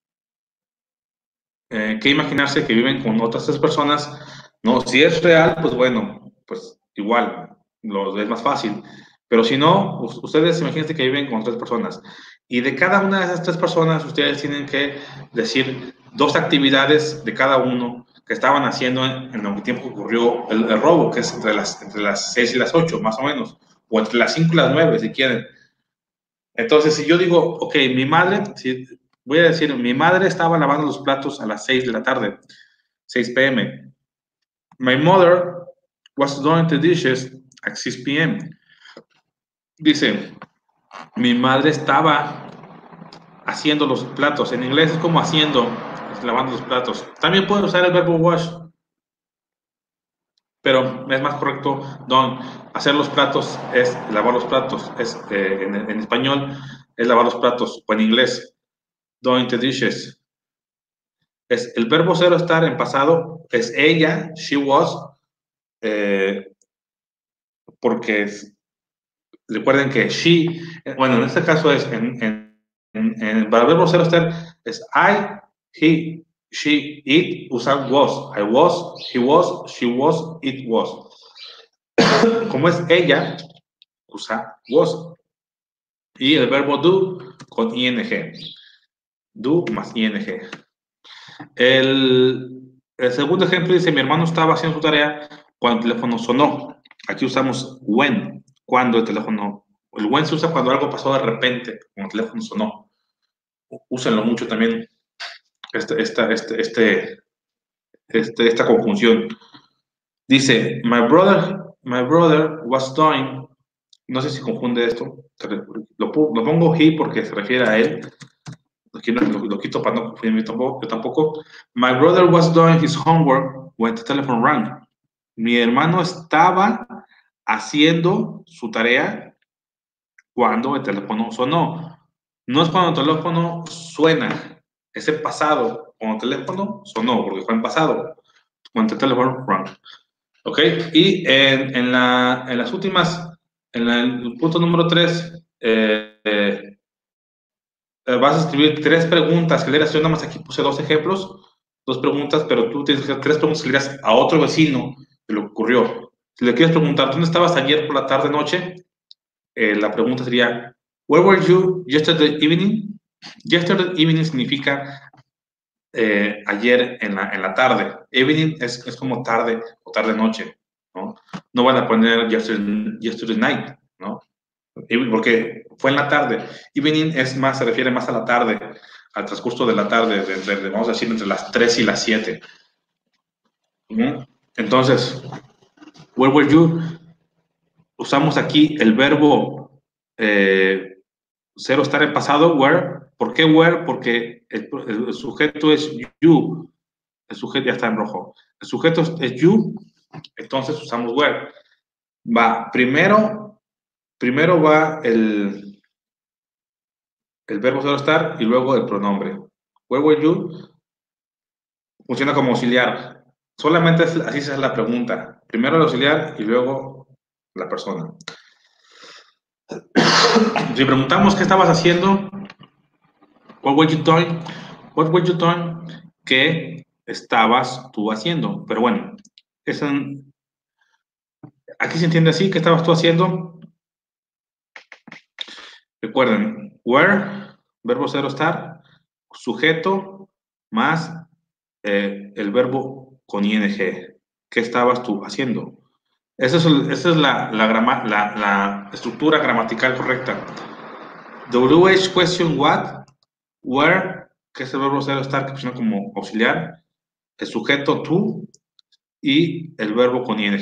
[SPEAKER 1] que imaginarse que viven con otras 3 personas, ¿no? Si es real, pues bueno, pues igual, es más fácil. Pero si no, ustedes imagínense que viven con 3 personas. Y de cada una de esas 3 personas, ustedes tienen que decir 2 actividades de cada uno que estaban haciendo en el tiempo que ocurrió el robo, que es entre las 6 y las 8, más o menos. O entre las 5 y las 9, si quieren. Entonces, si yo digo, ok, voy a decir, mi madre estaba lavando los platos a las 6 de la tarde, 6 p.m. My mother was doing the dishes at 6 p.m. Dice, mi madre estaba haciendo los platos. En inglés es como haciendo, es lavando los platos. También puedo usar el verbo wash, pero es más correcto, hacer los platos es lavar los platos. En español es lavar los platos, o en inglés, doing the dishes. El verbo ser o estar en pasado es ella, she was, porque recuerden que she, bueno, en este caso es, para el verbo ser o estar es I, he, she, it, usan was. I was, he was, she was, it was. Como es ella, usa was. Y el verbo do con ing. Do más ing. El segundo ejemplo dice, mi hermano estaba haciendo su tarea cuando el teléfono sonó. Aquí usamos when, cuando el teléfono, el when se usa cuando algo pasó de repente, cuando el teléfono sonó. Úsenlo mucho también, esta conjunción. Dice, my brother was doing, no sé si confunde esto, lo pongo he porque se refiere a él, lo quito para no confundirme yo tampoco. My brother was doing his homework when the telephone rang. Mi hermano estaba haciendo su tarea cuando el teléfono sonó. No es cuando el teléfono suena, es el pasado. Cuando el teléfono sonó, porque fue en pasado. Cuando el teléfono rang. ¿Ok? Y en las últimas, en el punto número 3, vas a escribir 3 preguntas que le hagas. Yo nada más aquí puse 2 ejemplos, 2 preguntas, pero tú tienes que hacer 3 preguntas que le hagas a otro vecino de lo que ocurrió. Si le quieres preguntar, ¿dónde estabas ayer por la tarde noche? La pregunta sería, where were you yesterday evening? Yesterday evening significa ayer en la tarde. Evening es como tarde o tarde noche. ¿no? No van a poner yesterday night, ¿no? Porque fue en la tarde. Evening es más, se refiere más a la tarde, al transcurso de la tarde, vamos a decir, entre las 3 y las 7. Entonces, where were you? Usamos aquí el verbo cero estar en pasado, where. ¿Por qué where? Porque el sujeto es you. El sujeto ya está en rojo. El sujeto es you, entonces usamos where. Va, primero va el verbo solo estar y luego el pronombre. Where were you? Funciona como auxiliar. Solamente así se hace la pregunta. Primero el auxiliar y luego la persona. Si preguntamos qué estabas haciendo, what were you doing? What were you doing? ¿Qué estabas tú haciendo? Pero bueno, aquí se entiende así. ¿Qué estabas tú haciendo? Recuerden, where, verbo cero estar, sujeto más el verbo con ing. ¿Qué estabas tú haciendo? Esa es la estructura gramatical correcta. The WH question what, where, que es el verbo cero estar, que funciona como auxiliar, el sujeto tú y el verbo con ing.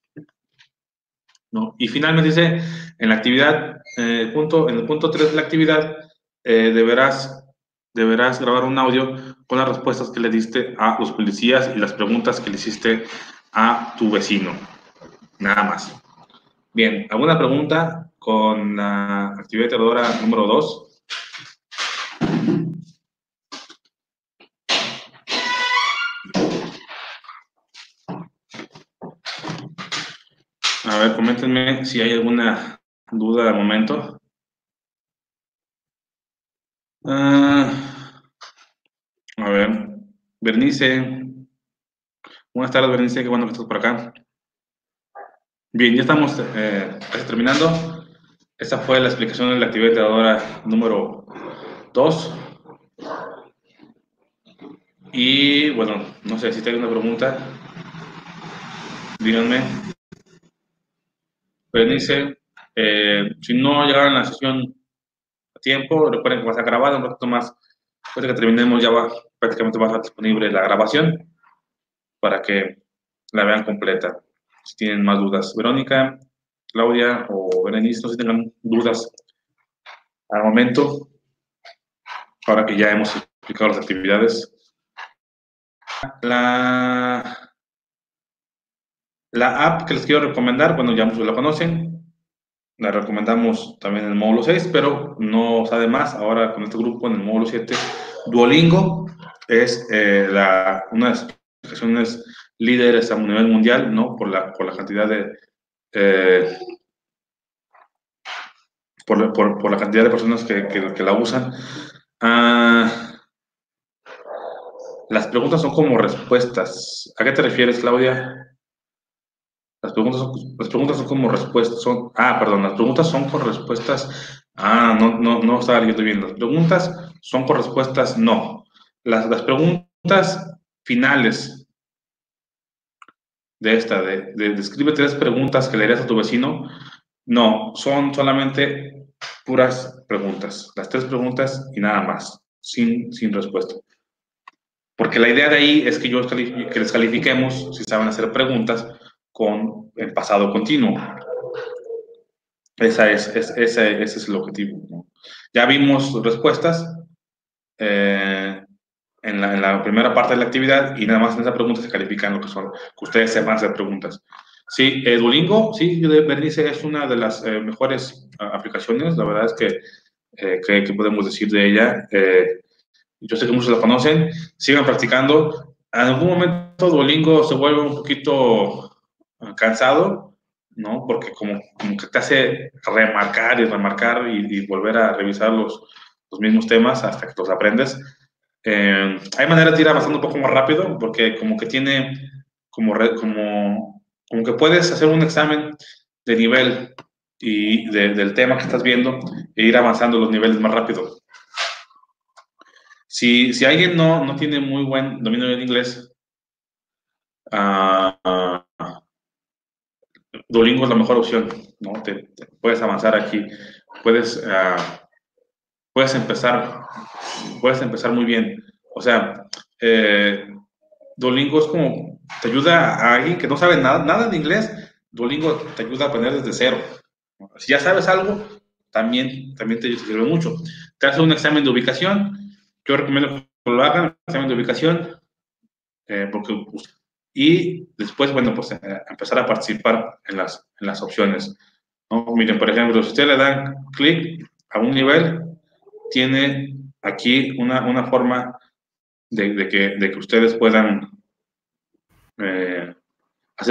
[SPEAKER 1] ¿No? Y finalmente dice, en la actividad, en el punto 3 de la actividad, deberás grabar un audio con las respuestas que le diste a los policías y las preguntas que le hiciste a tu vecino. Nada más. Bien, ¿alguna pregunta con la actividad iteradora número 2? A ver, coméntenme si hay alguna duda al momento. A ver, Bernice. Buenas tardes, Bernice, qué bueno que estás por acá. Bien, ya estamos casi terminando. Esta fue la explicación de la actividad iteradora número 2. Y bueno, no sé si tienen una pregunta, díganme. Bernice, si no llegaron a la sesión a tiempo, recuerden que va a estar grabada un ratito más. Después de que terminemos ya prácticamente va a estar disponible la grabación para que la vean completa. Si tienen más dudas, Verónica, Claudia o Berenice, no sé si tengan dudas al momento, ahora que ya hemos explicado las actividades. La app que les quiero recomendar, bueno, ya muchos la conocen, la recomendamos también en el módulo 6, pero no está de más, ahora con este grupo en el módulo 7, Duolingo es una de las aplicaciones líderes a nivel mundial, ¿no? Por la cantidad de por la cantidad de personas que la usan. Las preguntas son como respuestas. ¿A qué te refieres, Claudia? Las preguntas son como respuestas. Perdón, las preguntas son con respuestas. No estaba leyendo bien. Las preguntas son con respuestas no. Las preguntas finales de describe 3 preguntas que le harías a tu vecino, no, son solamente puras preguntas. Las 3 preguntas y nada más, sin respuesta. Porque la idea de ahí es que les califiquemos si saben hacer preguntas con el pasado continuo. Ese es el objetivo, ¿no? Ya vimos respuestas en la primera parte de la actividad y nada más en esa pregunta se califican lo que son, que ustedes sepan hacer preguntas. Sí, Duolingo, sí, Bernice, es una de las mejores aplicaciones, la verdad es que podemos decir de ella. Yo sé que muchos la conocen, sigan practicando. En algún momento Duolingo se vuelve un poquito cansado, ¿no? Porque como que te hace remarcar y volver a revisar los mismos temas hasta que los aprendes. Hay maneras de ir avanzando un poco más rápido porque como que tiene, como que puedes hacer un examen de nivel y del tema que estás viendo e ir avanzando los niveles más rápido. Si alguien no tiene muy buen dominio del inglés, Duolingo es la mejor opción, ¿no? Te puedes avanzar aquí, puedes, puedes empezar, puedes empezar muy bien. O sea, eh, Duolingo es como, te ayuda a alguien que no sabe nada de inglés, Duolingo te ayuda a aprender desde cero. Si ya sabes algo, también te sirve mucho. Te hace un examen de ubicación, yo recomiendo que lo hagan, examen de ubicación, porque, y después, bueno, pues empezar a participar en las opciones, ¿no? Miren, por ejemplo, si ustedes le dan clic a un nivel, tiene aquí una forma de que ustedes puedan eh, hacer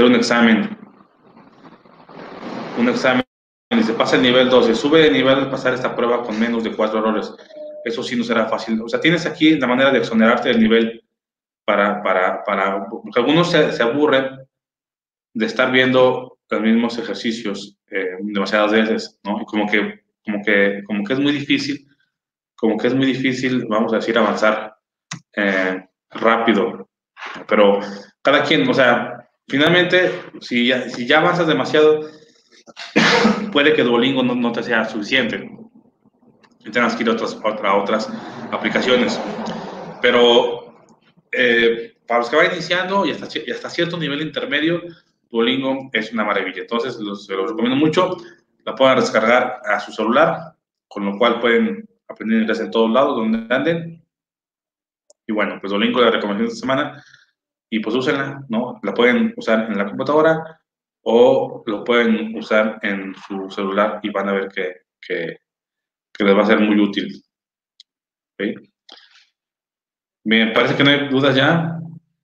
[SPEAKER 1] un examen, y se pasa el nivel 2, se sube de nivel, pasar esta prueba con menos de 4 errores. Eso sí no será fácil. O sea, tienes aquí la manera de exonerarte del nivel porque algunos se aburren de estar viendo los mismos ejercicios demasiadas veces, ¿no? Y como que es muy difícil, vamos a decir, avanzar rápido. Pero cada quien, o sea, finalmente, si ya avanzas demasiado, puede que Duolingo no te sea suficiente y tengas que ir a otras aplicaciones. Pero para los que van iniciando y hasta cierto nivel intermedio, Duolingo es una maravilla. Entonces, se los recomiendo mucho. La pueden descargar a su celular, con lo cual pueden aprender inglés en todos lados donde anden. Y bueno, pues Duolingo la recomendación de esta semana. Y pues úsenla, ¿no? La pueden usar en la computadora o lo pueden usar en su celular y van a ver que les va a ser muy útil. ¿Okay? Bien, parece que no hay dudas ya.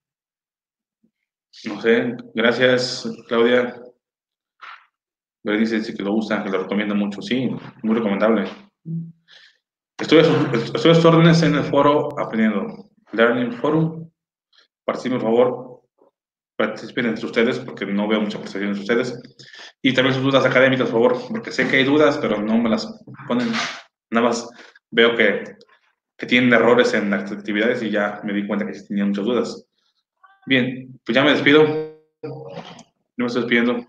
[SPEAKER 1] No sé, gracias, Claudia. Berenice dice que lo usa, que lo recomienda mucho. Sí, muy recomendable. Estoy a sus órdenes en el foro aprendiendo. Learning Forum. Participen, por favor. Participen entre ustedes, porque no veo mucha participación entre ustedes. Y también sus dudas académicas, por favor, porque sé que hay dudas, pero no me las ponen. Nada más veo que tienen errores en las actividades y ya me di cuenta que sí tenían muchas dudas. Bien, pues ya me despido. Yo me estoy despidiendo.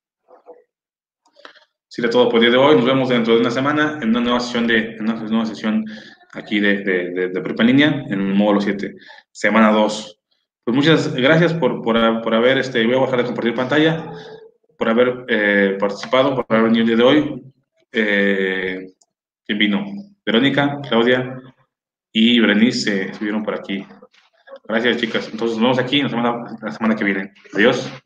[SPEAKER 1] Sería todo por el día de hoy. Nos vemos dentro de una semana en una nueva sesión, aquí de Prepa en Línea, en el módulo 7, semana 2. Pues muchas gracias por haber, voy a bajar de compartir pantalla, por haber participado, por haber venido el día de hoy. ¿Quién vino? Verónica, Claudia y Berenice estuvieron por aquí. Gracias, chicas. Entonces nos vemos aquí la semana que viene. Adiós.